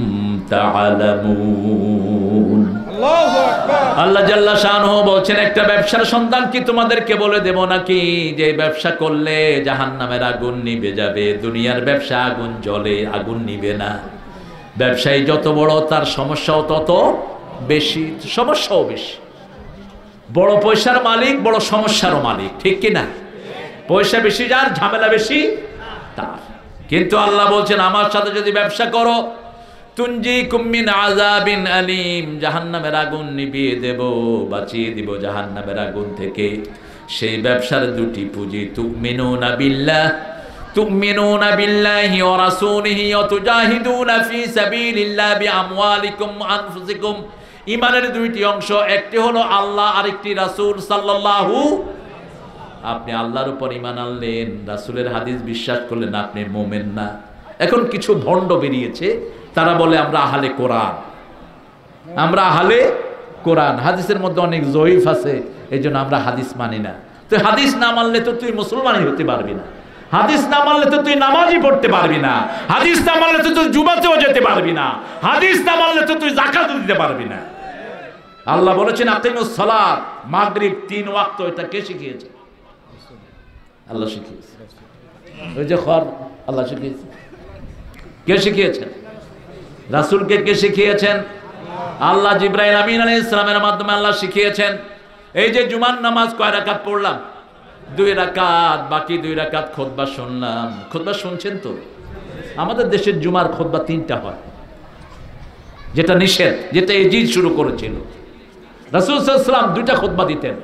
তা'লামুন। আল্লাহু আকবার। আল্লাহ জাল্লা শানহু বলছেন, একটা ব্যবসার সন্ধান কি তোমাদেরকে বলে দেব নাকি যে ব্যবসা করলে জাহান্নামের আগুন নিভে যাবে? দুনিয়ার ব্যবসা আগুন জ্বলে, আগুন নিভে না। ব্যবসায়ী যত বড় তার সমস্যাও তত বেশি, সমস্যাও বেশি। বড় পয়সার মালিক বড় সমস্যারও মালিক, ঠিক কি না? পয়সা বেশি যার, ঝামেলা বেশি তার। কিন্তু আল্লাহ বলছেন আমার সাথে যদি ব্যবসা করো, তুনজিকুম মিন আযাবিন আলীম, জাহান্নামের আগুন নিভিয়ে দেব, বাঁচিয়ে দিব জাহান্নামের আগুন থেকে। সেই ব্যবসার 2টি পুঁজি, তুমিনুনা বিল্লাহ, তুমিনুনা বিল্লাহি ওয়া রাসূলিহি ওয়া তুজাহিদুনা ফি সাবিলিল্লাহ বিআমওয়ালিকুম ওয়া আনফুসিকুম। ঈমানের 2টি অংশ, একটি হলো আল্লাহ, আরেকটি রাসূল সাল্লাল্লাহু। আপনি আল্লাহর উপর ঈমান আনলেন, রাসূলের হাদিস বিশ্বাস করলেন, আপনি মুমিন না। এখন কিছু ভণ্ড বেরিয়েছে, তারা বলে আমরা আহলে কোরআন, আমরা আহলে কোরআন। হাদিসের মধ্যে অনেক জয়ীফ আছে, এই জন্য আমরা হাদিস মানি না। তুই হাদিস না মানলে তো তুই মুসলমানই হতে পারবি না, হাদিস না মানলে তো তুই নামাজই পড়তে পারবি না, হাদিস না মানলে তো তুই জুমাতেও যেতে পারবি না, হাদিস না মানলে তো তুই যাকাতও দিতে পারবি না। আল্লাহ বলেছেন আকিমুস সালাত, মাগরিব 3 ওয়াক্ত। এটা কে শিখিয়েছে? আল্লাহ শিখিয়েছে। ওই যে খর আল্লাহ শিখিয়েছে। কে শিখিয়েছেন? রাসূলকে কে শিখিয়েছেন? আল্লাহ জিবরাইল আমিন আলাইহিস সালামের মাধ্যমে আল্লাহ শিখিয়েছেন। এই যে জুমার নামাজ কয় রাকাত পড়লাম? 2 রাকাত, বাকি 2 রাকাত খুতবা শুনলাম। খুতবা শুনছেন তো? আমাদের দেশের জুমার খুতবা 3টা হয়, যেটা নিষেধ, যেটা এজিদ শুরু করেছিল। রাসূল সাল্লাল্লাহু আলাইহি ওয়াসাল্লাম 2টা খুতবা দিতেন।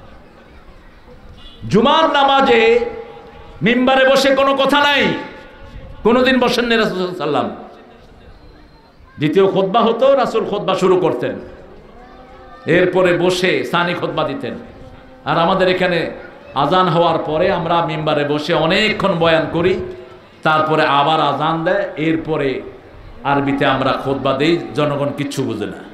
জুমার নামাজে মিম্বারে বসে কোনো কথা নাই, কোনোদিন বসেননি রাসূল সাল্লাল্লাহু আলাইহি ওয়াসাল্লাম। দ্বিতীয় খুতবা হতো, রাসূল খুতবা শুরু করতেন, এরপরে বসে সানি খুতবা দিতেন। আর আমাদের এখানে আজান হওয়ার পরে আমরা মিম্বারে বসে অনেকক্ষণ বয়ান করি, তারপরে আবার আজান দেয়, এরপরে আরবিতে আমরা খুতবা দেই। জনগণ কিচ্ছু বুঝে না,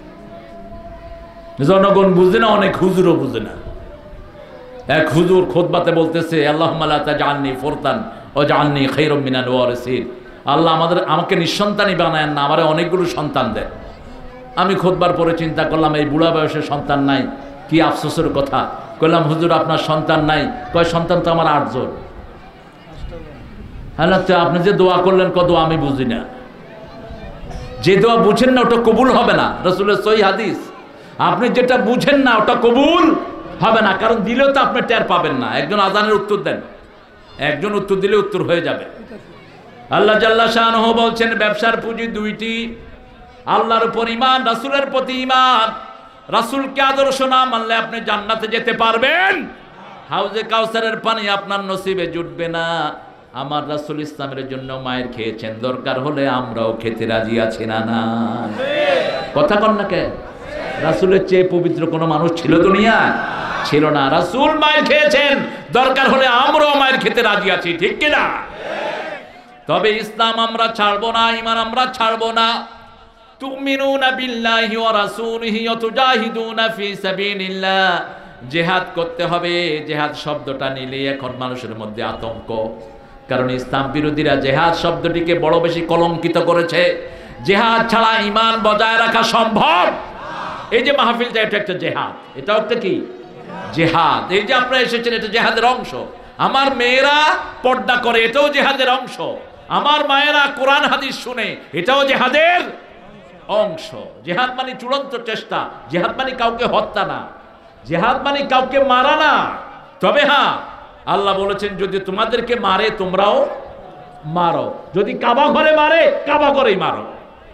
জনগণ বুঝে না, অনেক হুজুরও বুঝে না। এক হুজুর খুতবাতে বলতেছে, আল্লাহুম্মা লা তাজআলনি ফুরতান ওয়াজআলনি খায়রাম মিনাল ওয়ারিসিন। আল্লাহ আমাকে নিঃসন্তানই বানায়েন না, আমারে অনেকগুলো সন্তান দেন। আমি খুতবার পরে চিন্তা করলাম, এই বুড়া বয়সে সন্তান নাই, কি আফসোসের কথা। কইলাম, হুজুর আপনার সন্তান নাই? কয়, সন্তান তো আমার 8 জন। হ্যাঁ, আপনি যে দোয়া করলেন, কত আমি বুঝি না। যে দোয়া বুঝেন না ওটা কবুল হবে না, রাসূলের সহিহ হাদিস। আপনি যেটা বুঝেন না ওটা কবুল হবে না, কারণ দিলেও তো আপনি টের পাবেন না। একজন আজানের উত্তর দেন, একজন উত্তর দিলে উত্তর হয়ে যাবে। আল্লাহ জাল্লা শাআনুহু বলছেন, ব্যবসার পুঁজি 2টি, আল্লাহর উপর ঈমান, রাসূলের প্রতি ঈমান। রাসূলকে আদর্শ না মানলে আপনি জান্নাতে যেতে পারবেন? হাউজে কাউসারের পানি আপনার নসিবে জুটবে না। আমার রাসূল ইসলামের জন্য মায়ের খেয়েছেন, দরকার হলে আমরাও খেতে রাজি আছি না? না কথা কন না কে? রাসূলের চেয়ে পবিত্র কোনো মানুষ ছিল দুনিয়ায়? ছিল না। রাসূল মায়ের খেয়েছেন, দরকার হলে আমরাও মায়ের খেতে রাজি আছি, ঠিক কিনা? তবে ইসলাম আমরা ছাড়বো না, ঈমান আমরা ছাড়বো না। তুমিনুনা বিল্লাহি ওয়া রাসূলিহি ওয়া তুজাহিদুনা ফি সাবিলিল্লাহ। জিহাদ করতে হবে। জিহাদ শব্দটা নিলে এখন মানুষের মধ্যে আতঙ্ক, কারণ ইসলাম বিরোধীরা জিহাদ শব্দটিকে বড় বেশি কলঙ্কিত করেছে। জিহাদ ছাড়া ঈমান বজায় রাখা সম্ভব? এই যে মাহফিলটা, এটা একটা জিহাদ, এটাও একটা কি জিহাদ। এই যে আপনারা এসেছেন, এটা জিহাদের অংশ। আমার মেয়েরা পর্দা করে, এটাও জিহাদের অংশ। আমার মায়েরা কোরআন হাদিস শুনে, এটাও জিহাদের অংশ। জিহাদ মানে চূড়ান্ত চেষ্টা, জিহাদ মানে কাউকে হত্যা না, জিহাদ মানে কাউকে মারা না। তবে হ্যাঁ, আল্লাহ বলেছেন, যদি তোমাদেরকে মারে তোমরাও মারো। যদি কাবা ঘরে মারে, কাবা ঘরেই মারো।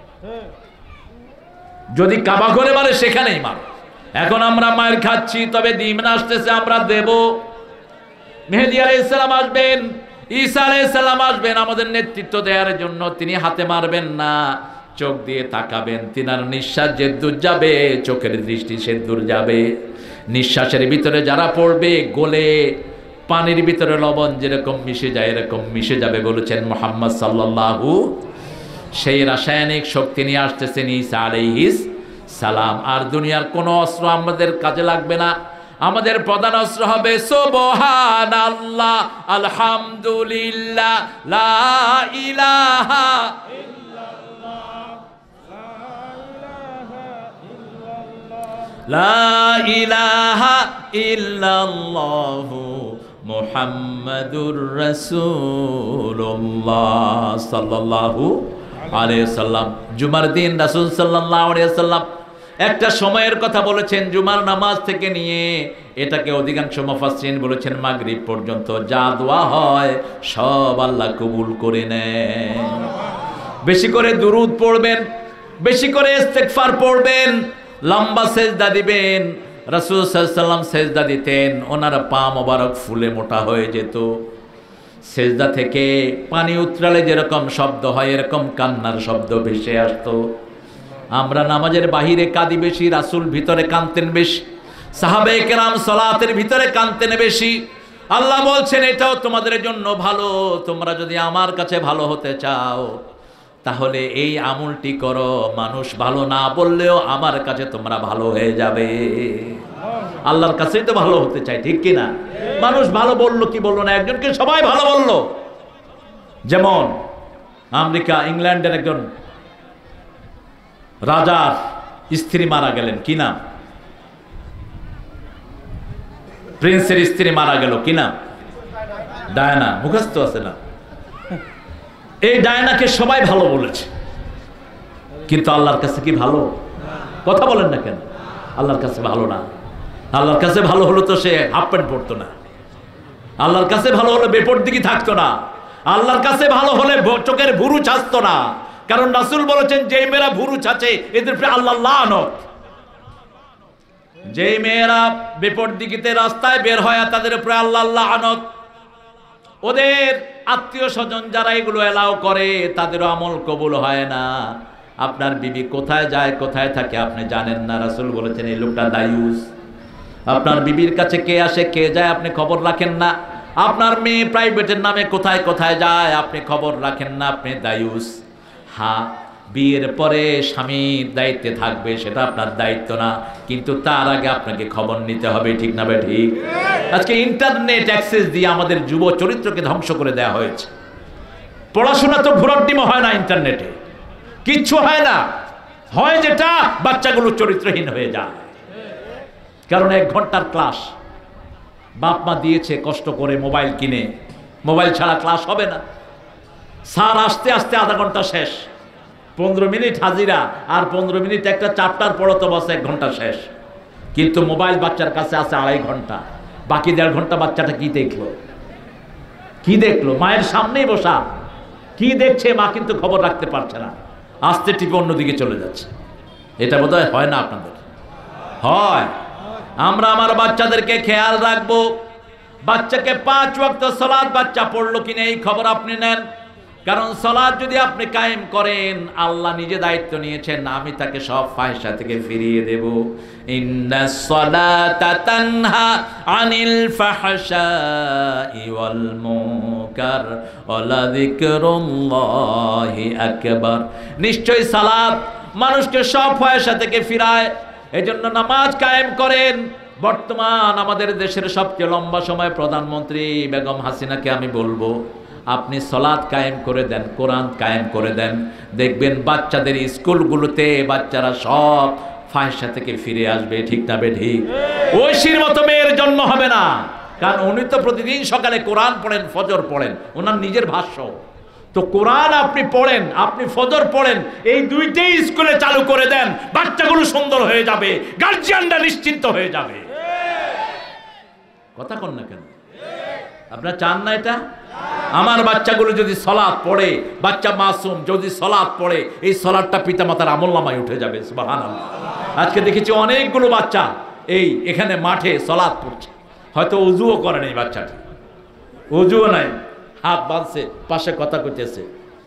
যদি কাবা ঘরে মারে, সেখানেই মারো। এখন আমরা মায়ের খাচ্ছি, তবে দিন আসতেছে আমরা দেব। মেহেদী আলাইহিস সালাম আসবেন, ঈসা আলাইহিস সালাম আসবেন আমাদের নেতৃত্ব দেওয়ার জন্য। তিনি হাতে মারবেন না, চোখ দিয়ে তাকাবেন। তিনার নিঃশ্বাস যে দূর যাবে, চোখের দৃষ্টি সে দূর যাবে। নিঃশ্বাসের ভিতরে যারা পড়বে, গলে পানির ভিতরে লবণ যেরকম মিশে যায়, এরকম মিশে যাবে বলেছেন মুহাম্মদ সাল্লাল্লাহু। সেই রাসায়নিক শক্তি নিয়ে আসতেছেন ঈসা আলাইহিস সালাম। আর দুনিয়ার কোনো অস্ত্র আমাদের কাজে লাগবে না। আমাদের প্রধান অস্ত্র হবে সুবহানাল্লাহ, আলহামদুলিল্লাহ, লা ইলাহা ইল্লাল্লাহ, লা ইলাহা ইল্লাল্লাহু মুহাম্মাদুর রাসূলুল্লাহ সাল্লাল্লাহু আলাইহি সাল্লাম। জুমার দিন রাসূল সাল্লাল্লাহু আলাইহি সাল্লাম একটা সময়ের কথা বলেছেন, জুমার নামাজ থেকে নিয়ে এটাকে অধিকাংশ মুফাসসিরিন বলেছেন মাগরিব পর্যন্ত যা দোয়া হয় সব আল্লাহ কবুল করে নেন। বেশি করে দুরূদ পড়বেন, বেশি করে ইস্তেগফার পড়বেন, লম্বা সেজদা দিবেন। রাসূল সাল্লাল্লাহু আলাইহি সাল্লাম সেজদা দিতেন, ওনার পা মোবারক ফুলে মোটা হয়ে যেত। সেজদা থেকে পানি উতরালে যেরকম শব্দ হয়, এরকম কান্নার শব্দ ভেসে আসতো। আমরা নামাজের বাহিরে কাঁদি বেশি, রাসূল ভিতরে কাঁদতেন বেশি। সাহাবায়ে কেরাম সালাতের ভিতরে কাঁদতেন বেশি। আল্লাহ বলছেন, এটাও তোমাদের জন্য ভালো। তোমরা যদি আমার কাছে ভালো হতে চাও, তাহলে এই আমলটি করো, মানুষ ভালো না বললেও আমার কাছে তোমরা ভালো হয়ে যাবে। আল্লাহর কাছেই তো ভালো হতে চাই, ঠিক কিনা? মানুষ ভালো বললো কি বললো না, একজনকে সবাই ভালো বললো। যেমন আমেরিকা, ইংল্যান্ডের একজন রাজার স্ত্রী মারা গেলেন, কি নাম? প্রিন্সের স্ত্রী মারা গেল, কি নাম? ডায়ানা। মুখস্থ আছে না? এই ডায়ানাকে সবাই ভালো বলেছে, কিন্তু আল্লাহর কাছে কি ভালো? কথা বলেন না কেন? আল্লাহর কাছে ভালো না। আল্লাহর কাছে ভালো হলো তো সে হাফ প্যান্ট পরতো না। আল্লাহর কাছে ভালো হলে বেপরদিকি থাকতো না। আল্লাহর কাছে ভালো হলে চোখের ভুরু ছাঁচতো না। কারণ রাসূল বলেছেন, যে মেয়েরা ভুরু ছাঁচে এদের উপরে আল্লাহ লানত। যে মেয়েরা বেপরদিকিতে রাস্তায় বের হয় তাদের উপরে আল্লাহ লানত। ওদের আত্মীয় স্বজন যারা এগুলো এলাও করে তাদেরও আমল কবুল হয় না। আপনার বিবি কোথায় যায় কোথায় থাকে আপনি জানেন না। রাসূল বলেছেন এই লোকটা দায়ুস। আপনার বিবির কাছে কে আসে কে যায় আপনি খবর রাখেন না। আপনার মেয়ে প্রাইভেটের নামে কোথায় কোথায় যায় আপনি খবর রাখেন না, আপনি দায়ুস। হ্যাঁ, বিয়ের পরে স্বামীর দায়িত্বে থাকবে সেটা আপনার দায়িত্ব না, কিন্তু তার আগে আপনাকে খবর নিতে হবে, ঠিক না বে ঠিক? আজকে ইন্টারনেট অ্যাক্সেস দিয়ে আমাদের যুব চরিত্রকে ধ্বংস করে দেওয়া হয়েছে। পড়াশোনা তো ভুরার ডিমও হয় না, ইন্টারনেটে কিচ্ছু হয় না। হয় যেটা, বাচ্চাগুলো চরিত্রহীন হয়ে যায়। কারণ 1 ঘন্টার ক্লাস বাপ মা দিয়েছে কষ্ট করে মোবাইল কিনে, মোবাইল ছাড়া ক্লাস হবে না। স্যার আসতে আসতে আধা ঘন্টা শেষ, 15 মিনিট হাজিরা, আর 15 মিনিট একটা চ্যাপ্টার পড়াতে বসে 1 ঘন্টা শেষ। কিন্তু মোবাইল বাচ্চার কাছে আছে 2.5 ঘন্টা, বাকি 1.5 ঘন্টা বাচ্চাটা কি দেখলো? কি দেখলো? মায়ের সামনেই বসা, কি দেখছে মা কিন্তু খবর রাখতে পারছে না, আস্তে টিপে অন্যদিকে চলে যাচ্ছে। এটা বোধহয় হয় না আপনাদের? হয়। আমরা আমার বাচ্চাদেরকে খেয়াল রাখবো। বাচ্চাকে 5 ওয়াক্ত সালাত বাচ্চা পড়লো কিনা এই খবর আপনি নেন। কারণ সালাত যদি আপনি কায়েম করেন, আল্লাহ নিজে দায়িত্ব নিয়েছেন, আমি তাকে সব ফাহিশা থেকে ফিরিয়ে দেব। ইন্নাস সালাতা তানহা আনিল ফাহশাই ওয়াল মুনকার ওয়া লাযিকরুল্লাহি আকবার। নিশ্চয়ই সালাত মানুষকে সব ফাহিশা থেকে ফিরায়। এজন্য নামাজ কায়েম করেন। বর্তমান আমাদের দেশের সবচেয়ে লম্বা সময় প্রধানমন্ত্রী বেগম হাসিনাকে আমি বলবো, আপনি সালাত কায়েম করে দেন, কোরআন কায়েম করে দেন, দেখবেন বাচ্চাদের স্কুলগুলোতে বাচ্চারা সব ফাহিশা থেকে ফিরে আসবে, ঠিক না বে ঠিক? ঐশীর মতো মেয়ের জন্ম হবে না। কারণ উনি তো প্রতিদিন সকালে কোরআন পড়েন, ফজর পড়েন, ওনার নিজের ভাষ্য। তো কোরআন আপনি পড়েন, আপনি ফজর পড়েন, এই দুইটাই স্কুলে চালু করে দেন, বাচ্চাগুলো সুন্দর হয়ে যাবে, গার্জিয়ানরা নিশ্চিন্ত হয়ে যাবে। কথা কন না কেন? আপনারা চান না এটা? আমার বাচ্চাগুলো যদি সালাত পড়ে, বাচ্চা মাসুম যদি সালাত পড়ে, এই সালাতটা পিতামাতার আমলনামায় উঠে যাবে। সুবহানাল্লাহ। আজকে দেখেছি অনেকগুলো বাচ্চা এই এখানে মাঠে সালাত পড়ছে, হয়তো উযুও করে নাই বাচ্চাটা, উযুও নাই, হাত বাঁধছে, পাশে কথা কইতেছে,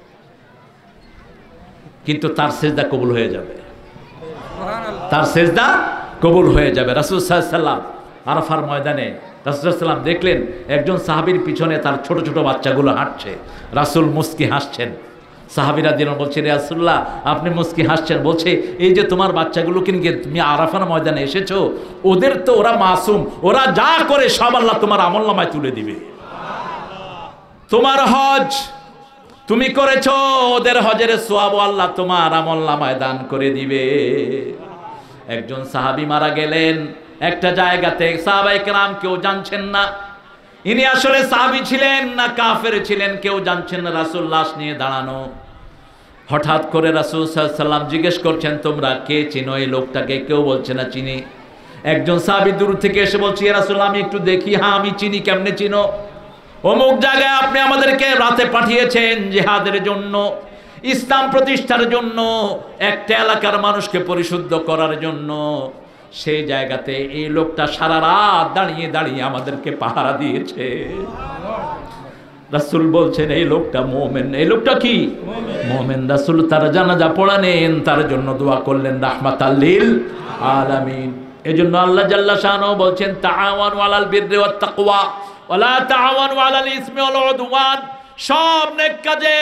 কিন্তু তার সেজদা কবুল হয়ে যাবে, তার সেজদা কবুল হয়ে যাবে। রাসূল সাল্লাল্লাহু আলাইহি ওয়াসাল্লাম আরাফার ময়দানে রাসূল সাল্লাল্লাহু আলাইহি ওয়াসাল্লাম দেখলেন একজন সাহাবীর পিছনে তার ছোট ছোট বাচ্চাগুলো হাঁটছে। রাসূল মুস্কি হাসছেন। সাহাবীরা দিন বলছে, রে রাসূলুল্লাহ আপনি মুস্কি হাসছেন। বলছে, এই যে তোমার বাচ্চাগুলোকে নিয়ে তুমি আরাফার ময়দানে এসেছো, ওদের তো ওরা মাসুম, ওরা যা করে সব আল্লাহ তোমার আমলনামায় তুলে দিবে। তোমার হজ তুমি করেছো, ওদের হজের সওয়াব আল্লাহ তোমার আমলনামায় দান করে দিবে। একজন সাহাবী মারা গেলেন একটা জায়গাতে, সাহাবায়ে কেরাম কেউ জানছেন না ইনি আসলে সাহাবী ছিলেন না কাফের ছিলেন, কেউ জানছেন না। রাসূল লাশ নিয়ে দাঁড়ানো, হঠাৎ করে রাসূল সাল্লাল্লাহু আলাইহি ওয়াসাল্লাম জিজ্ঞেস করছেন, তোমরা কে চিনো এই লোকটাকে? কেউ বলছে না চিনি। একজন সাহাবী দূর থেকে এসে বলছে, ইয়া রাসূলুল্লাহ আমি একটু দেখি। হ্যাঁ আমি চিনি। কেমনে চিনো? অমুক জায়গায় আপনি আমাদেরকে রাতে পাঠিয়েছেন জিহাদের জন্য, ইসলাম প্রতিষ্ঠার জন্য, একটা এলাকার মানুষকে পরিশুদ্ধ করার জন্য। সেই জায়গাতে এই লোকটা সারা রাত দাঁড়িয়ে দাঁড়িয়ে আমাদেরকে পাহারা দিয়েছে। রাসূল বলছেন এই লোকটা মুমিন। এই লোকটা কি? মুমিন। রাসূল তার জানাজা পড়ালেন, তার জন্য দোয়া করলেন রাহমাতাল লিল আলামিন। এজন্য আল্লাহ জাল্লা শানহু বলছেন, তাআওয়ানু আলাল বিররি ওয়াত তাকওয়া ওয়ালা তাআওয়ানু আলাল ইসমি ওয়াল উদওয়ান। সব নেক কাজে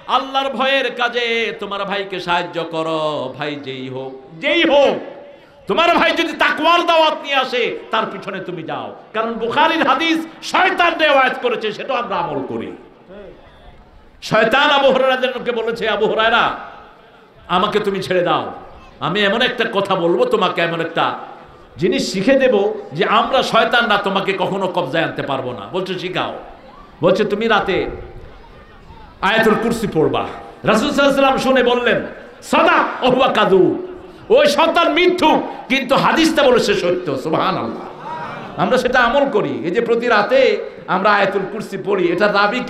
আল্লাহর ভয়ের কাজে তোমার ভাইকে সাহায্য করো। ভাই যেই হোক তোমার ভাই যদি তাকওয়ার দাওয়াত নিয়ে আসে তার পিছনে তুমি যাও, কারণ বুখারীর হাদিস শয়তান রিওয়ায়াত করেছে, সেটা আমরা আমল করি। শয়তান আবু হুরায়রাকে বলেছে, আবু হুরায়রা আমাকে তুমি ছেড়ে দাও, আমি এমন একটা কথা বলবো, তোমাকে এমন একটা জিনিস শিখে দেব যে আমরা শয়তানরা তোমাকে কখনো কবজায় আনতে পারবো না। বলছে শিখাও। বলছে তুমি রাতে আয়াতুল কুরসি পড়বা। রাসূল সাল্লাল্লাহু আলাইহি ওয়াসাল্লাম শুনে বললেন সাদাক ওয়া হুয়া কাযুব, ওই শয়তান মিথ্যুক কিন্তু হাদিসটা বলেছে সত্য। সুবহানাল্লাহ। আমরা সেটা আমল করি। এই যে প্রতি রাতে আমরা আয়াতুল কুরসি পড়ি, এটা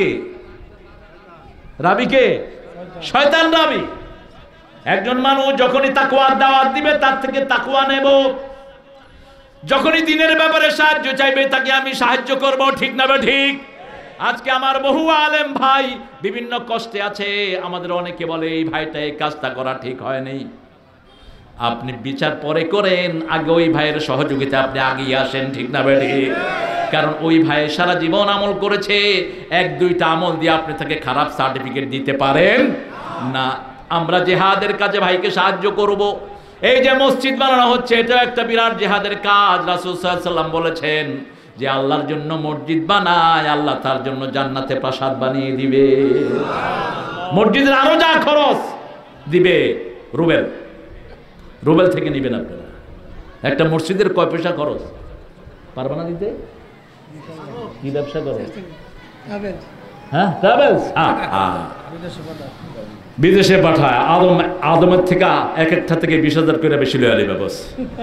রাবি কে? শয়তান রাবি। একজন মানুষ যখনই তাকওয়ার দাওয়াত দিবে তার থেকে তাকওয়া নেব, যখনই দিনের ব্যাপারে সাহায্য চাইবে তাকে আমি সাহায্য করব। ঠিক না ঠিক? আজকে আমার বহু আলেম ভাই বিভিন্ন কষ্টে আছে, আমাদের অনেকে বলে এই ভাইটা এই কাজটা করা ঠিক হয়নি। আপনি বিচার পরে করেন, আগে ওই ভাইয়ের সহযোগিতা আপনি আগিয়ে আসেন। ঠিক না ঠিক? কারণ ওই ভাই সারা জীবন আমল করেছে, এক দুইটা আমল দিয়ে আপনি তাকে খারাপ সার্টিফিকেট দিতে পারেন না। আমরা জিহাদের কাজে ভাইকে সাহায্য করব। এই যে মসজিদ বানানো হচ্ছে, এটা একটা বিরাট জিহাদের কাজ। রাসূল সাল্লাল্লাহু আলাইহি ওয়াসাল্লাম বলেছেন যে আল্লাহর জন্য মসজিদ বানায়, আল্লাহ তার জন্য জান্নাতে প্রাসাদ বানিয়ে দিবে। মসজিদের আরো যা খরচ দিবে রুবেল থেকে নেবেন আপনারা। একটা মসজিদের কয় পয়সা খরচ পারবে না দিতে? কি ব্যবসা করো? হ্যাঁ, ট্রাভেলস। বিদেশে পাঠায়। আদমের থেকে এক একটা থেকে 20,000 করে বেশি লয়ে আলি ব্যবস।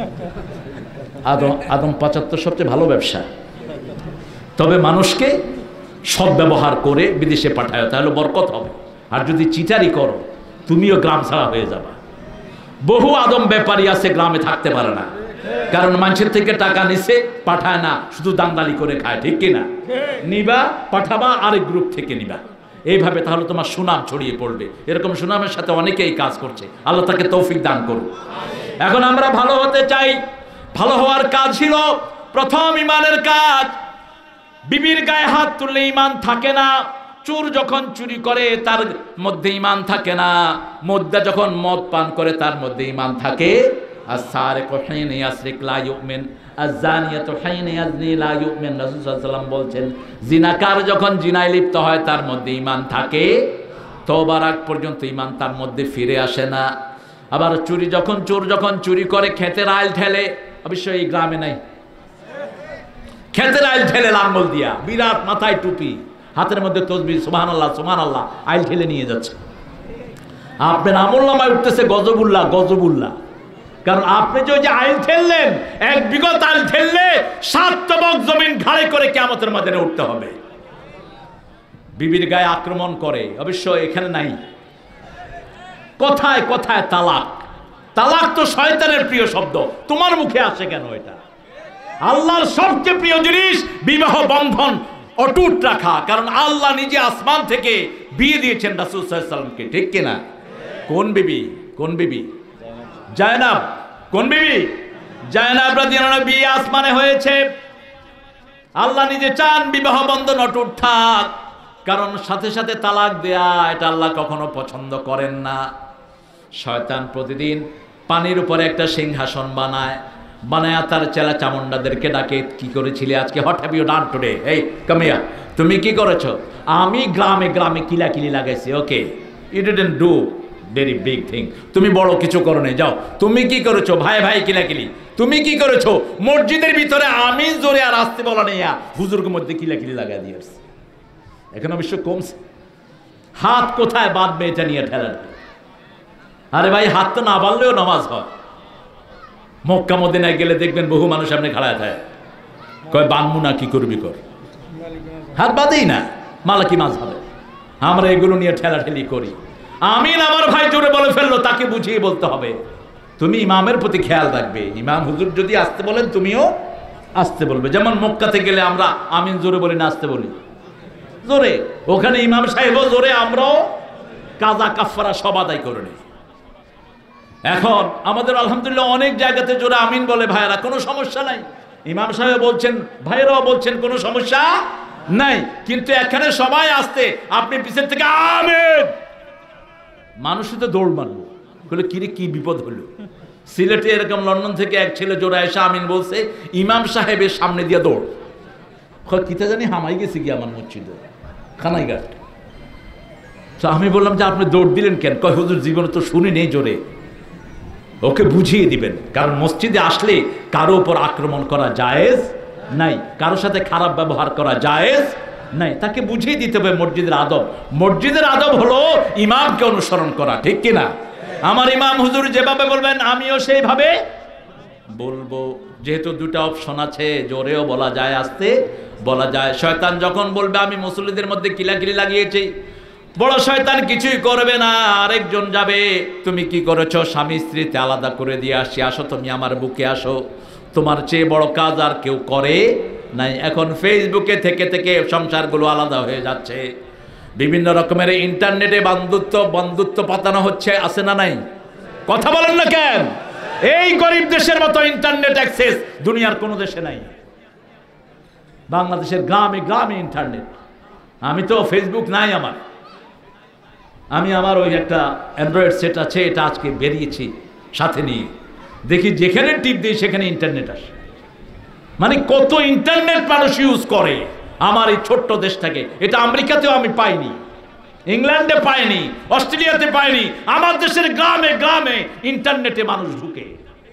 আদম 75 সবচেয়ে ভালো ব্যবসা। তবে মানুষকে সদ্ব্যবহার করে বিদেশে পাঠায়, তাহলে বরকত হবে। আর যদি চিটারি করো তুমিও গ্রাম ছাড়া হয়ে যাবা। বহু আদম ব্যাপারী আছে গ্রামে থাকতে পারে না, কারণ মানুষের থেকে টাকা নিছে, পাঠায় না, শুধু দান্দালি করে খায়। ঠিক কিনা? নিবা, পাঠাবা, আরেক গ্রুপ থেকে নিবা, এইভাবে তাহলে তোমার সুনাম ছড়িয়ে পড়বে। এরকম সুনামের সাথে অনেকেই কাজ করছে, আল্লাহ তাকে তৌফিক দান করুন। এখন আমরা ভালো হতে চাই, ভালো হওয়ার কাজ ছিল প্রথম ইমানের কাজ। বিবির গায়ে হাত তুললে ইমান থাকে না। চোর যখন চুরি করে তার মধ্যে ইমান থাকে না। মোদ্দা যখন মদ পান করে তার মধ্যে ইমান থাকে। আস-সারিকু হিনা ইয়াসরিক লা ইউমিন, আজ-জানিয়াতু হিনা ইয়াজনি লা ইউমিন। রাসূল সাল্লাল্লাহু আলাইহি ওয়াসাল্লাম বলছেন জিনাকার যখন জিনায় লিপ্ত হয় তার মধ্যে ইমান থাকে, তওবার আগ পর্যন্ত ইমান তার মধ্যে ফিরে আসে না। আবার চোর যখন চুরি করে ক্ষেতের আইল ঠেলে, অবশ্যই এই গ্রামে নাই, ক্ষেতের আইল ঠেলে লাঙ্গল দিয়া, বিরাট মাথায় টুপি, হাতের মধ্যে তসবিহ, সুবহানাল্লাহ সুবহানাল্লাহ, আইল ঠেলে নিয়ে যাচ্ছে। আপনার আমলনামায় উঠতেছে গজবুল্লাহ। কারণ আপনি যে আইল ঠেললেন, এক বিগত আইল ঠেললে 7 তবক জমিন ঘাড়ে করে কিয়ামতের ময়দানে উঠতে হবে। বিবির গায়ে আক্রমণ করে, অবশ্য এখানে নাই। কথায় কথায় তালাক তো শয়তানের প্রিয় শব্দ, তোমার মুখে আসে কেন? এটা আল্লাহর সবচেয়ে প্রিয় জিনিস, বিবাহ বন্ধন অটুট রাখা। কারণ আল্লাহ নিজে আসমান থেকে বিয়ে দিয়েছেন রাসূল সাল্লাল্লাহু আলাইহি ওয়াসাল্লামকে। ঠিক কিনা? কোন বিবি? জায়নাব। কোন বিবি? জায়নাব রাদিয়াল্লাহু আনহা বিয়ে আসমানে হয়েছে। আল্লাহ নিজে চান বিবাহ বন্ধন অটুট থাক, কারণ সাথে সাথে তালাক দেয়া এটা আল্লাহ কখনো পছন্দ করেন না। শয়তান প্রতিদিন পানির উপরে একটা সিংহাসন বানায় তার চেলা চামুন্ডাদেরকে ডাকে, কি করেছিলে আজকে? What have you done today? এই কাম হিয়ার, তুমি কি করেছো? আমি গ্রামে কিলাকিলি লাগাইছি। Okay, you didn't do very big thing, তুমি বড় কিছু করো নাই। যাও, তুমি কি করেছো? ভাই কিলাকিলি। তুমি কি করেছো? মসজিদের ভিতরে আমি জোরে আর আসতে বলা নেই, হুজুরকে মধ্যে কিলাকিলি লাগাই দিয়েছে। এখন অবশ্য কমছে। হাত কোথায় বাঁধবে এটা নিয়ে ঠেলা। আরে ভাই, হাত তো না বাঁধলেও নামাজ হয়। মক্কা মদিনায় গেলে দেখবেন বহু মানুষ সামনে খাড়ায় থাকে, কয় বানমু না, কি করবি কর, হাত বাঁধেই না। মালাকি মাছ হবে। আমরা এগুলো নিয়ে ঠেলাঠেলি করি। আমিন আমার ভাই জোরে বলে ফেললো, তাকে বুঝিয়ে বলতে হবে। তুমি ইমামের প্রতি খেয়াল রাখবে। ইমাম হুজুর যদি আসতে বলেন তুমিও আসতে বলবে। যেমন মক্কাতে গেলে আমরা আমিন জোরে বলি না, আসতে বলি জোরে। ওখানে ইমাম সাহেবও জোরে, আমরাও কাজা কাফারা সব আদায় করে নিই। এখন আমাদের আলহামদুলিল্লাহ অনেক জায়গাতে জোরে আমিন বলে ভাইয়েরা, কোনো সমস্যা নাই। ইমাম সাহেব বলছেন, ভাইয়েরাও বলছেন, কোনো সমস্যা নাই। কিন্তু এখানে সবাই আসতে, আপনি পিছের থেকে আমিন, মানুষই তো দৌড় মারলো, বলে কিরে কি বিপদ হলো। সিলেটে এরকম লন্ডন থেকে এক ছেলে জোড়া এসে আমিন বলছে, ইমাম সাহেবের সামনে দিয়ে দৌড়। কিতা জানি হামাই গেছে কি আমার মসজিদে খানাইঘাট। তো আমি বললাম যে আপনি দৌড় দিলেন কেন? কয় হুজুর জীবনে তো শুনি নেই জোরে। ওকে বুঝিয়ে দিবেন, কারণ মসজিদে আসলে কারো উপর আক্রমণ করা জায়েজ নাই, কারোর সাথে খারাপ ব্যবহার করা জায়েজ নাই। তাকে বুঝিয়ে দিতে হবে মসজিদের আদব। মসজিদের আদব হলো ইমামকে অনুসরণ করা, ঠিক কিনা? আমার ইমাম হুজুর যেভাবে বলবেন আমিও সেইভাবে বলবো। যেহেতু দুটা অপশন আছে, জোরেও বলা যায়, আস্তে বলা যায়। শয়তান যখন বলবে আমি মুসল্লিদের মধ্যে কিলাকিলি লাগিয়েছি, বড় শয়তান কিছুই করবে না। আরেকজন যাবে, তুমি কি করেছো? স্বামী স্ত্রীতে আলাদা করে দিয়ে আসছি, আসো তুমি আমার বুকে আসো। তোমার চেয়ে বড় কাজ আর কেউ করে নাই। এখন ফেসবুকে থেকে থেকে সংসারগুলো আলাদা হয়ে যাচ্ছে। বিভিন্ন রকমের ইন্টারনেটে বন্ধুত্ব পাতানো হচ্ছে, আছে না নাই? কথা বলেন না কেন? এই গরিব দেশের মতো ইন্টারনেট অ্যাক্সেস দুনিয়ার কোনো দেশে নাই। বাংলাদেশের গ্রামে গ্রামে ইন্টারনেট। আমি তো ফেসবুক নাই আমার ওই একটা অ্যান্ড্রয়েড সেট আছে, এটা আজকে বেরিয়েছি সাথে নিয়ে, দেখি যেখানে টিপ দিই সেখানে ইন্টারনেট আসে। মানে কত ইন্টারনেট মানুষ ইউজ করে আমার এই ছোট্ট দেশটাকে। এটা আমেরিকাতেও আমি পাইনি, ইংল্যান্ডে পাইনি, অস্ট্রেলিয়াতে পাইনি। আমার দেশের গ্রামে গ্রামে ইন্টারনেটে মানুষ ঢুকে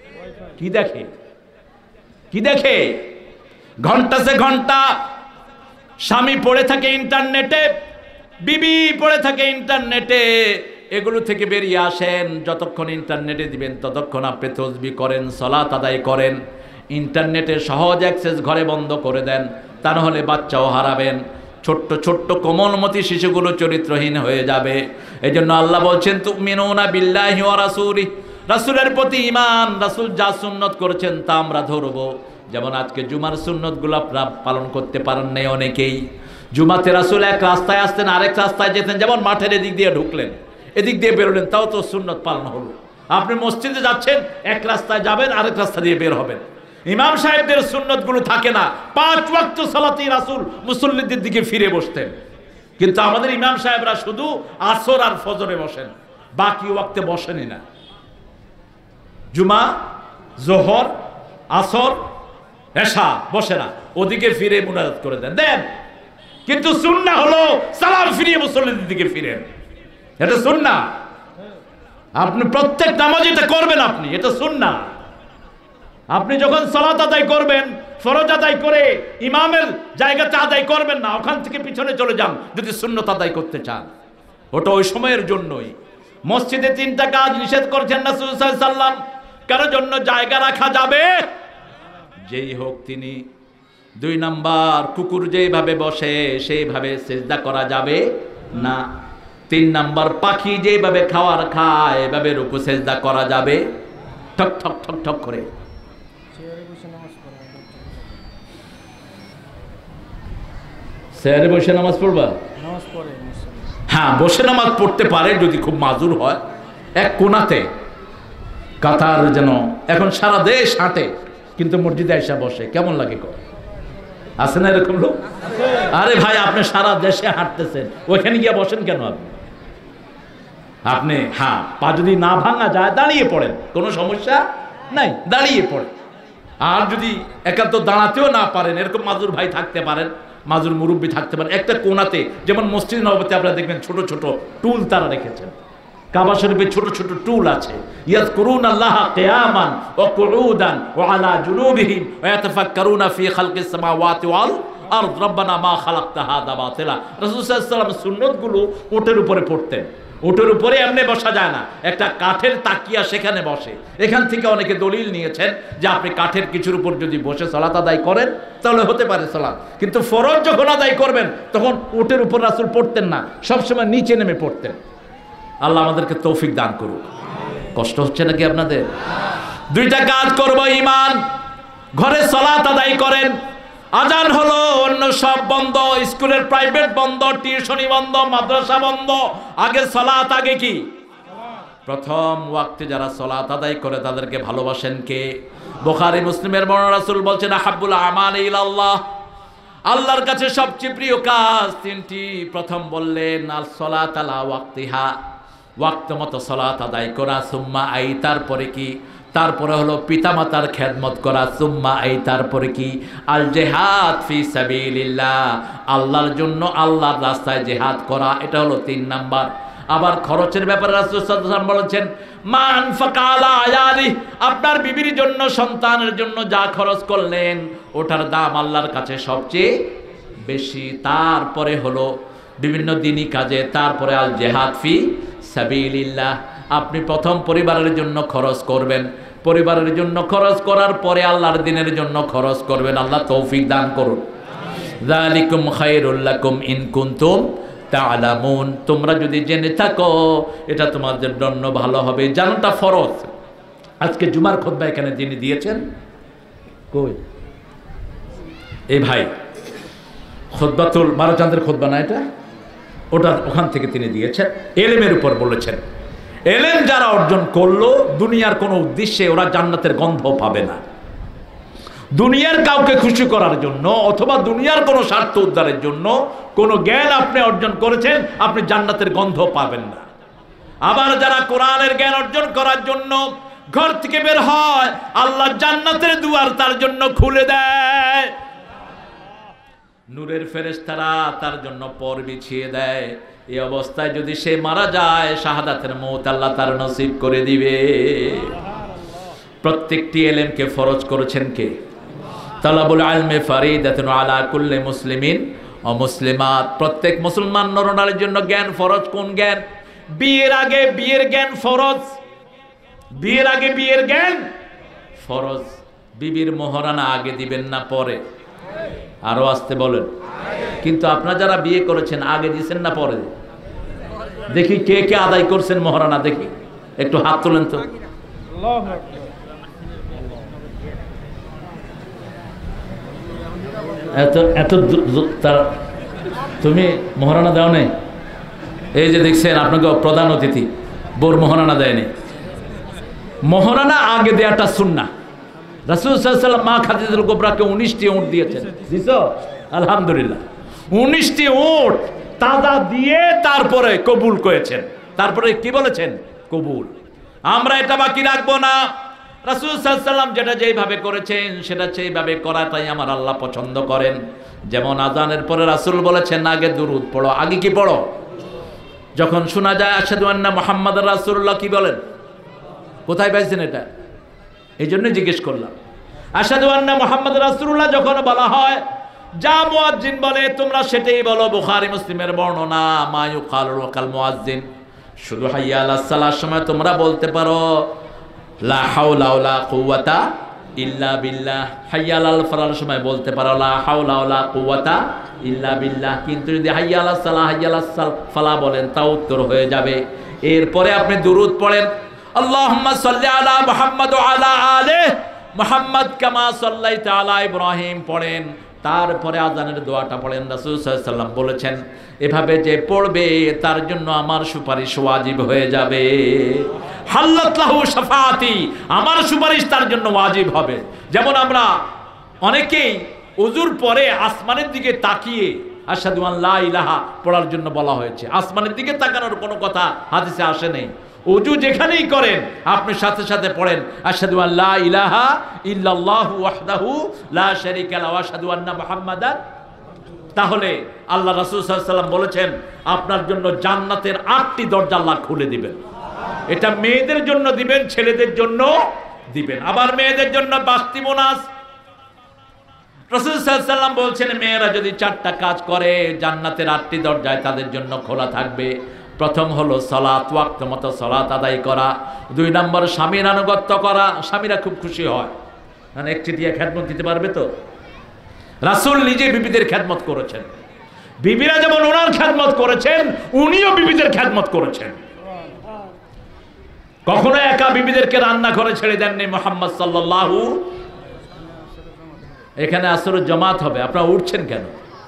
কি দেখে ঘন্টা সে ঘন্টা স্বামী পড়ে থাকে ইন্টারনেটে, বিবি পড়ে থাকে ইন্টারনেটে। এগুলো থেকে বেরিয়ে আসেন। যতক্ষণ ইন্টারনেটে দিবেন ততক্ষণ আপনি তসবিহ করেন, সালাত আদায় করেন। ইন্টারনেটে সহজ অ্যাক্সেস ঘরে বন্ধ করে দেন, তা নাহলে বাচ্চাও হারাবেন। ছোট্ট ছোট্ট কোমলমতি শিশুগুলো চরিত্রহীন হয়ে যাবে। এই জন্য আল্লাহ বলছেন তুমিনুনা বিল্লাহি ওয়া রাসূলিহি, রাসূলের প্রতি ঈমান। রাসূল যা সুন্নত করেছেন তা আমরা ধরবো। যেমন আজকে জুমার সুন্নতগুলো আপনারা পালন করতে পারেন নাই অনেকেই। জুমাতে রাসূল এক রাস্তায় আসতেন, আরেক রাস্তায় যেতেন। যেমন মাঠের এদিক দিয়ে ঢুকলেন, এদিক দিয়ে বেরোলেন, তাও তো সুন্নত পালন হলো। আপনি মসজিদে যাচ্ছেন, এক রাস্তায় যাবেন, আরেক রাস্তা দিয়ে বের হবেন। ইমাম সাহেবদের সুন্নতগুলো থাকে না। 5 ওয়াক্ত সালাতে রাসূল মুসল্লিদের দিকে ফিরে বসতেন। কিন্তু আমাদের ইমাম সাহেবরা শুধু আসর আর ফজরে বসেন, বাকি ওয়াক্তে বসেনই না। জুমা, জোহর, আসর, এশা বসে না, ওদিকে ফিরে মুনাজাত করে দেন। কিন্তু সুন্নাহ হলো সালাম ফিরিয়ে মুসল্লিদের দিকে ফিরেন। এটা সুন্নাহ। আপনি প্রত্যেক নামাজ এটা করবেন, আপনি এটা সুন্নাহ। আপনি যখন সালাত আদায় করবেন, ফরজ আদায় করে ইমামের জায়গাতে আদায় করবেন না, ওখান থেকে পিছনে চলে যান যদি সুন্নত আদায় করতে চান। ওটা ওই সময়ের জন্যই। মসজিদে 3টা কাজ নিষেধ করেছেন রাসূল সাল্লাল্লাহু আলাইহি ওয়াসাল্লাম। কারোর জন্য জায়গা রাখা যাবে যেই হোক তিনি। 2 নাম্বার, কুকুর যেভাবে বসে সেইভাবে সিজদা করা যাবে না। 3 নাম্বার, পাখি যেভাবে খাওয়ার খায় এভাবে রুকু সিজদা করা যাবে ঠক ঠক ঠক ঠক করে। চেয়ারে বসে নামাজ পড়বা? হ্যাঁ, বসে নামাজ পড়তে পারে যদি খুব মাজুর হয়। এক কোনাতে কাতার, যেন এখন সারা দেশ হাঁটে কিন্তু মসজিদে এসে বসে, কেমন লাগে? আছে না এরকম লোক? আরে ভাই, আপনি সারা দেশে হাঁটতেছেন, ওইখানে গিয়ে বসেন কেন? আপনি হ্যাঁ, পা যদি না ভাঙা যায় দাঁড়িয়ে পড়েন, কোনো সমস্যা নাই, দাঁড়িয়ে পড়েন। আর যদি একান্ত দাঁড়াতেও না পারেন, এরকম মাজুর ভাই থাকতে পারেন, মাজুর মুরব্বী থাকতে পারেন, একটা কোনাতে। যেমন মসজিদ নববীতে আপনারা দেখবেন ছোট ছোট টুল তারা রেখেছেন। কাবা শরীফে ছোট ছোট টুল আছে। ইয়াযকুরুনাল্লাহা কিয়ামান ওয়া কুউদান ওয়া আলা জুনুবিহিম ওয়া ইয়াতাফাক্কারুনা ফি খালকিস সামাওয়াতি ওয়াল আরদ রব্বানা মা খালাকতা হাযা বাতিলা। রাসূল সাল্লাল্লাহু আলাইহি ওয়াসাল্লাম সুন্নতগুলো ওটের উপরে পড়তেন। ওটের উপরে এমনি বসা যায় না, একটা কাঠের তাকিয়া সেখানে বসে। এখান থেকে অনেকে দলিল নিয়েছেন যে আপনি কাঠের কিছুর উপর যদি বসে সালাত আদায় করেন তাহলে হতে পারে সালাত। কিন্তু ফরজ যখন আদায় করবেন তখন ওটের উপর রাসূল পড়তেন না, সবসময় নিচে নেমে পড়তেন। আল্লাহ আমাদেরকে তৌফিক দান করুক। কষ্ট হচ্ছে নাকি আপনাদের? 2টা কাজ করব, ঈমান। ঘরে সালাত আদায় করেন, আজান হলো, অন্য সব বন্ধ, স্কুলের প্রাইভেট বন্ধ, টিউশনি বন্ধ, মাদ্রাসা বন্ধ। আগে সালাত, আগে কি? প্রথম ওয়াক্তে যারা সালাত আদায় করে তাদেরকে ভালোবাসেন কে? বুখারী মুসলিমের বর্ণনা, রাসূল বলছেন আহাব্বুল আমালি ইলাল্লাহ, আল্লাহর কাছে সবচেয়ে প্রিয় কাজ 3টি। প্রথম বললেন আস সালাত আলা ওয়াক্তিহা, ওয়াক্ত মতো সালাত আদায় করা, সুম্মা আই তারপরে কি, তারপরে হলো পিতামাতার খেদমত করা, সুম্মা আই তারপরে কি, আল জিহাদ ফি সাবিলিল্লাহ, আল্লাহর জন্য আল্লাহর রাস্তায় জিহাদ করা, এটা হলো 3 নাম্বার। আবার খরচের ব্যাপারে রাসূল সাল্লাল্লাহু আলাইহি ওয়াসাল্লাম বলেছেন, মা আনফাকা আলা আয়ালি, আপনার বিবির জন্য সন্তানের জন্য যা খরচ করলেন ওটার দাম আল্লাহর কাছে সবচেয়ে বেশি। তারপরে হলো বিভিন্ন দিনী কাজে, তারপরে আল জিহাদ ফি সাবিলিল্লাহ, আপনি প্রথম পরিবারের জন্য খরচ করবেন, পরিবারের জন্য খরচ করার পরে আল্লাহর দ্বীনের জন্য খরচ করবেন। আল্লাহ তৌফিক দান করুন। যালিকুম খায়রুল লাকুম ইন কুনতুম তা'লামুন, তোমরা যদি জেনে থাকো এটা তোমাদের জন্য ভালো হবে। জানাটা ফরজ। আজকে জুমার খুতবা এখানে যিনি দিয়েছেন, কই এই ভাই, খুতবাতুল মারচান্দের খুতবা না এটা, ওটা ওখান থেকে তিনি দিয়েছেন, এলেমের উপর বলেছেন। এলেম যারা অর্জন করলো দুনিয়ার কোনো উদ্দেশ্যে ওরা জান্নাতের গন্ধ পাবে না। দুনিয়ার কাউকে খুশি করার জন্য অথবা দুনিয়ার কোনো স্বার্থ উদ্ধারের জন্য কোনো জ্ঞান আপনি অর্জন করেছেন, আপনি জান্নাতের গন্ধ পাবেন না। আবার যারা কোরআনের জ্ঞান অর্জন করার জন্য ঘর থেকে বের হয়, আল্লাহ জান্নাতের দুয়ার তার জন্য খুলে দেয়। নূরের ফেরেশতারা তার জন্য পর বিছিয়ে দেয়। এই অবস্থায় যদি সে মারা যায়, শাহাদাতের মওত আল্লাহ তার নসিব করে দিবে। প্রত্যেকটি এলেমকে ফরজ করেছেন কে? তালাবুল ইলমি ফারিদাতুন আলা কুল্লি মুসলিমিন ও মুসলিমাত, প্রত্যেক মুসলমান নরনারীর জন্য জ্ঞান ফরজ। কোন জ্ঞান? বিয়ের আগে বিয়ের জ্ঞান ফরজ। বিয়ের আগে বিয়ের জ্ঞান ফরজ। বিবির মোহরানা আগে দিবেন না পরে? আরো আসতে বলেন। কিন্তু আপনারা যারা বিয়ে করেছেন আগে দিয়েছেন না পরে? দেখি কে কে আদায় করছেন মোহরানা, দেখি একটু হাত তোলেন তো। এত এত তুমি মোহরানা দাও নাই? এই যে দেখছেন আপনাকে প্রধান অতিথি, বোর মোহরানা দেয়নি। মোহরানা আগে দেয়াটা সুন্নাহ। রাসূল সাল্লাল্লাহু আলাইহি ওয়াসাল্লাম মা খাদিজাতুল কুবরাকে 19টি উট দিয়েছেন। দিছো? আলহামদুলিল্লাহ। 19টি উট তাজা দিয়ে তারপরে কবুল করেছেন। তারপরে কি বলেছেন? কবুল। আমরা এটা বাকি রাখবো না। রাসূল সাল্লাল্লাহু আলাইহি ওয়াসাল্লাম যেটা যেইভাবে করেছেন সেটা সেইভাবে করাটাই আমার আল্লাহ পছন্দ করেন। যেমন আযানের পরে রাসূল বলেছেন আগে দুরূদ পড়ো। আগে কি পড়ো? যখন শোনা যায় আশহাদু আন্না মুহাম্মাদুর রাসূলুল্লাহ, কি বলেন? কোথায় পাইছেন এটা? এই জন্য জিজ্ঞেস করলাম। আশহাদু আন্না মুহাম্মাদুর রাসূলুল্লাহ যখন বলা হয়, যা মুয়াজ্জিন বলে তোমরা সেটাই বলো। বুখারী মুসলিমের বর্ণনা, মা ইউকালু কাল মুয়াজ্জিন, শুধু হাইয়া আলাস সালার সময় তোমরা বলতে পারো লা হাওলা ওয়ালা কুওয়াতা ইল্লা বিল্লাহ। হাইয়া আলাল ফালার সময় বলতে পারো লা হাওলা ওয়ালা কুওয়াতা ইল্লা বিল্লাহ। কিন্তু যদি হাইয়া আলাস সালাহ হাইয়া আলাস ফালা বলেন তা উত্তর হয়ে যাবে। এরপরে আপনি দুরূদ পড়েন, আল্লাহুম্মা সাল্লি আলা মুহাম্মাদ ওয়া আলা আলি মুহাম্মাদ কামা সাল্লাইতা আলা ইব্রাহিম পড়েন। তারপরে আযানের দোয়াটা পড়েন। রাসূল সাল্লাল্লাহু আলাইহি ওয়াসাল্লাম বলেছেন এভাবে যে পড়বে তার জন্য আমার সুপারিশ ওয়াজিব হয়ে যাবে। হাল্লাত লাহু শাফাআতি, আমার সুপারিশ তার জন্য ওয়াজিব হবে। যেমন আমরা অনেকেই ওযুর পরে আসমানের দিকে তাকিয়ে আশহাদু আন লা ইলাহা পড়ার জন্য বলা হয়েছে। আসমানের দিকে তাকানোর কোনো কথা হাদিসে আসে নেই। ওযু যেখানেই করেন আপনি সাথে সাথে পড়েন আশহাদু আন লা ইলাহা ইল্লাল্লাহু ওয়াহদাহু লা শারীকা লাহু ওয়া আশহাদু আন্না মুহাম্মাদান। তাহলে আল্লাহ রাসূল সাল্লাল্লাহু আলাইহি ওয়াসাল্লাম বলেছেন আপনার জন্য জান্নাতের 8টি দরজা আল্লাহ খুলে দিবেন। এটা মেয়েদের জন্য দিবেন, ছেলেদের জন্য দিবেন। আবার মেয়েদের জন্য বাস্তি বোনাস। রাসূল সাল্লাল্লাহু আলাইহি ওয়াসাল্লাম বলছেন মেয়েরা যদি 4টা কাজ করে জান্নাতের 8টি দরজায় তাদের জন্য খোলা থাকবে। প্রথম হলো সালাত, ওয়াক্ত মতো সালাত আদায় করা। 2 নম্বর স্বামীর আনুগত্য করা। স্বামীরা খুব খুশি হয়, মানে একটি দিয়ে খেদমত দিতে পারবে তো। রাসূল নিজে বিবিদের খেদমত করেছেন। বিবিরা যেমন ওনার খেদমত করেছেন, উনিও বিবিদের খেদমত করেছেন। কখনো একা বিবিদেরকে রান্না করে ছেড়ে দেননি মুহাম্মদ সাল্লাল্লাহু। এখানে আসরের জামাত হবে, আপনারা উঠছেন কেন?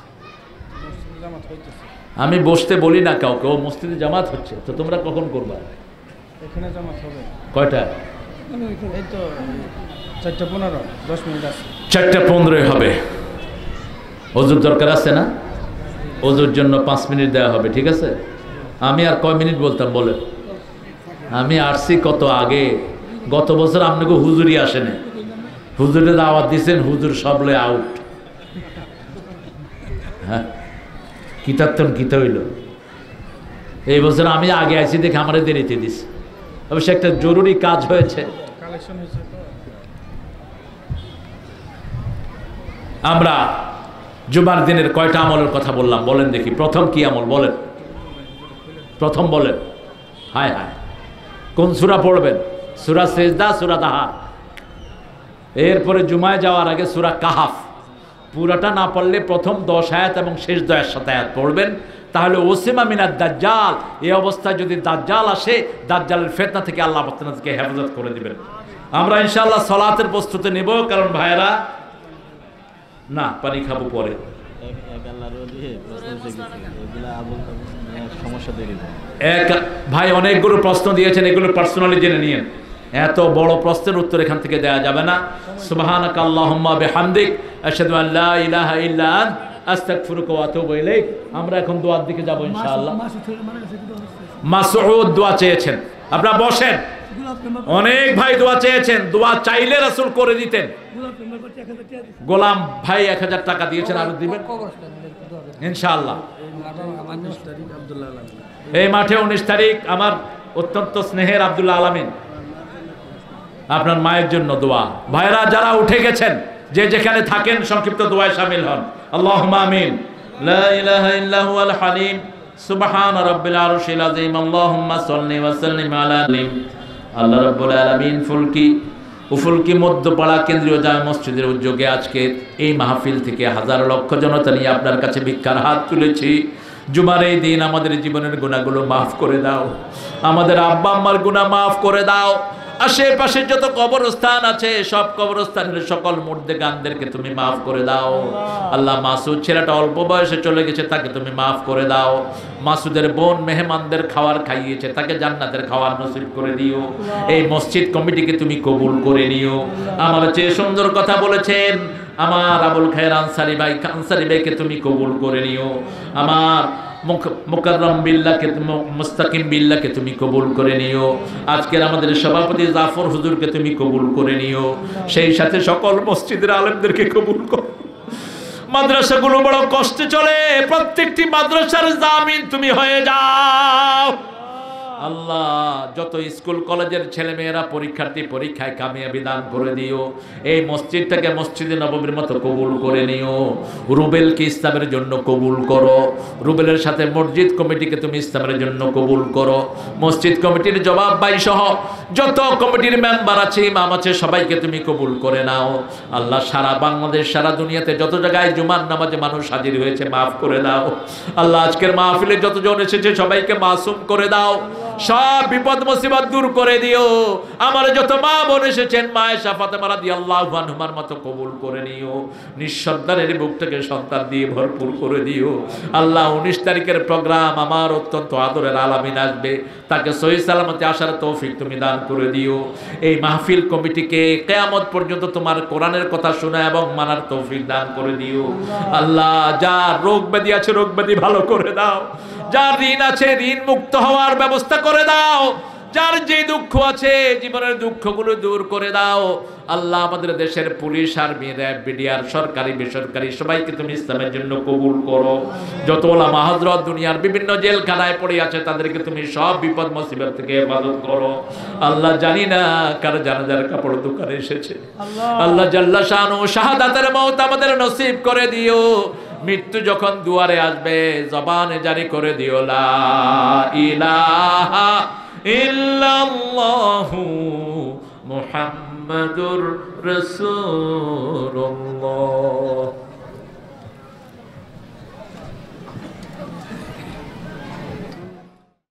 আমি বসতে বলি না কাউকে, ও মসজিদে জামাত হচ্ছে, তো তোমরা কখন করবা? এখানে জামাত হবে কয়টা? এই তো 4:15, 10 মিনিট আছে। 4:15 হবে। ওযুর দরকার আছে না? ওযুর জন্য 5 মিনিট দেওয়া হবে, ঠিক আছে? আমি আর কয় মিনিট বলতাম বলে? আমি আসছি কত আগে, গত বছর আপনাকে হুজুরই আসেনি, হুজুরের দাওয়াত দিচ্ছেন, হুজুর সবলে আউট। হ্যাঁ, কিতাবতন কিতা হইল। এই বছর আমি আগে আইছি দেখে আমার দেরিতে দিস, অবশ্য একটা জরুরি কাজ হয়েছে। আমরা জুমার দিনের কয়টা আমলের কথা বললাম বলেন দেখি। প্রথম কি আমল বলেন, প্রথম বলেন। হায় হায়, কোন সূরা পড়বেন? সূরা সেজদা, সূরা দাহা। এরপরে জুমায় যাওয়ার আগে সূরা কাহাফ পুরাটা না পড়লে প্রথম 10 আয়াত এবং শেষ 10 আয়াত পড়বেন। তাহলে ওসিমা মিনাদ দাজ্জাল, এই অবস্থায় যদি দাজ্জাল আসে, দাজ্জালের ফিতনা থেকে আল্লাহ আপনাদেরকে হেফাজত করে দিবেন। আমরা ইনশাআল্লাহ সালাতের প্রস্তুতি নেব, কারণ ভাইরা না পানি খাবো পরে। এক ভাই অনেকগুলো প্রশ্ন দিয়েছেন, এগুলো পার্সোনালি জেনে নিয়েন। এত বড় প্রশ্নের উত্তর এখান থেকে দেওয়া যাবে না। সুবহানাকা আল্লাহুম্মা বিহামদিক আশহাদু আল লা ইলাহা ইল্লা আনতা আস্তাগফিরুকা ওয়া আতুবু ইলাইক। আমরা এখন দোয়ার দিকে যাব ইনশাআল্লাহ। মাসউদ দোয়া চেয়েছেন, আপনারা বসেন। অনেক ভাই দোয়া চেয়েছেন, দোয়া চাইলে রাসূল করে দিতেন। গোলাম ভাই 1000 টাকা দিয়েছেন, আরো দিবেন ইনশাআল্লাহ। এই মাঠে 19 তারিখ আমার অত্যন্ত স্নেহের আব্দুল্লাহ আলামিন, আপনার মায়ের জন্য দোয়া। ভাইরা যারা উঠে গেছেন, যে যেখানে থাকেন, সংক্ষিপ্ত দোয়ায় শামিল হন। আল্লাহুম্মা আমিন। লা ইলাহা ইল্লা হুয়াল হালিম সুবহান রাব্বিল আরশিল আযীম। আল্লাহুম্মা সাল্লি ওয়া সাল্লিম আলা নাবিয়্যিন। আল্লাহ রাব্বুল আলামিন ফুলকি মধ্যপাড়া কেন্দ্রীয় জামে মসজিদের উদ্যোগে আজকে এই মাহফিল থেকে হাজার লক্ষ জনতা নিয়ে আপনার কাছে ভিক্ষার হাত তুলেছি। জুমার এই দিন আমাদের জীবনের গুনাহগুলো মাফ করে দাও, আমাদের আব্বা আম্মার গুনাহ মাফ করে দাও। আশেপাশে যত কবরস্থান আছে, সব কবরস্থানের সকল মুর্দেগানদেরকে তুমি মাফ করে দাও। আল্লাহ, মাসুদ ছেলেটা অল্প বয়সে চলে গেছে, তাকে তুমি মাফ করে দাও। মাসুদের বোন মেহমানদের খাবার খাইয়েছে, তাকে জান্নাতের খাবার নসিব করে দিও। এই মসজিদ কমিটিকে তুমি কবুল করে নিও। আমার চেয়ে সুন্দর কথা বলেছেন আমার আবুল খায়ের আনসারী ভাইকে তুমি কবুল করে নিও। আমার মুকাররম বিল্লাহকে, মুস্তাকিম বিল্লাহকে তুমি কবুল করে নিও। আজকের আমাদের সভাপতি জাফর হুজুরকে তুমি কবুল করে নিও। সেই সাথে সকল মসজিদের আলেমদেরকে কবুল করো। মাদ্রাসাগুলো বড় কষ্টে চলে, প্রত্যেকটি মাদ্রাসার জামিন তুমি হয়ে যাও। আল্লাহ, যত স্কুল কলেজের ছেলে মেয়েরা পরীক্ষায় কামিয়াবি দান করে দিও। এই মসজিদটাকে মসজিদে নববীর মতো কবুল করে নিও। রুবেলকে ইসলামের জন্য কবুল করো। রুবেলের সাথে মসজিদ কমিটিকে তুমি ইসলামের জন্য কবুল করো। মসজিদ কমিটির জবাব ভাই সহ যত কমিটির মেম্বার আছে, ইমাম আছে, সবাইকে তুমি কবুল করে নাও। আল্লাহ, সারা বাংলাদেশ, সারা দুনিয়াতে যত জায়গায় জুমার নামাজে মানুষ হাজির হয়েছে, মাফ করে দাও। আল্লাহ, আজকের মাহফিলে যতজন এসেছে সবাইকে মাসুম করে দাও। সব বিপদ মুসিবত দূর করে দিও। আমার যত মা বোন এসেছেন, মা আয়েশা ফাতেমা রাদিয়াল্লাহু আনহার মতো কবুল করে নিও। নিঃসন্তানের বুকটাকে সন্তান দিয়ে ভরপুর করে দিও। আল্লাহ, 19 তারিখের প্রোগ্রাম আমার অত্যন্ত আদরের আলামিন আসবে, তাকে সহি সালামতে আসার তৌফিক তুমি দান করে দিও। এই মাহফিল কমিটিকে কিয়ামত পর্যন্ত তোমার কোরআনের কথা শোনা এবং মানার তৌফিক দান করে দিও। আল্লাহ, যার রোগ ব্যাধি আছে, রোগ ব্যাধি ভালো করে দাও। যার ঋণ আছে, ঋণ মুক্ত হওয়ার ব্যবস্থা করে দাও। যার যে দুঃখ আছে, জীবনের দুঃখগুলো দূর করে দাও। আল্লাহ, আমাদের দেশের পুলিশ, আর্মি, র্যাব, বিডিআর, সরকারি বেসরকারি সবাইকে তুমি ইসলামের জন্য কবুল করো। যত ওলামা হযরত দুনিয়ার বিভিন্ন জেলখানায় পড়ে আছে, তাদেরকে তুমি সব বিপদ মুসিবত থেকে হেফাজত করো। আল্লাহ, জানি না কার জানাজার কাপড় দোকানে এসেছে। আল্লাহ জাল্লা শানু শাহাদাতের মওত আমাদের নসিব করে দিও। মৃত্যু যখন দুয়ারে আসবে, জবানে জারি করে দিও লা ইলাহা ইল্লাল্লাহু মুহাম্মাদুর রাসূলুল্লাহ।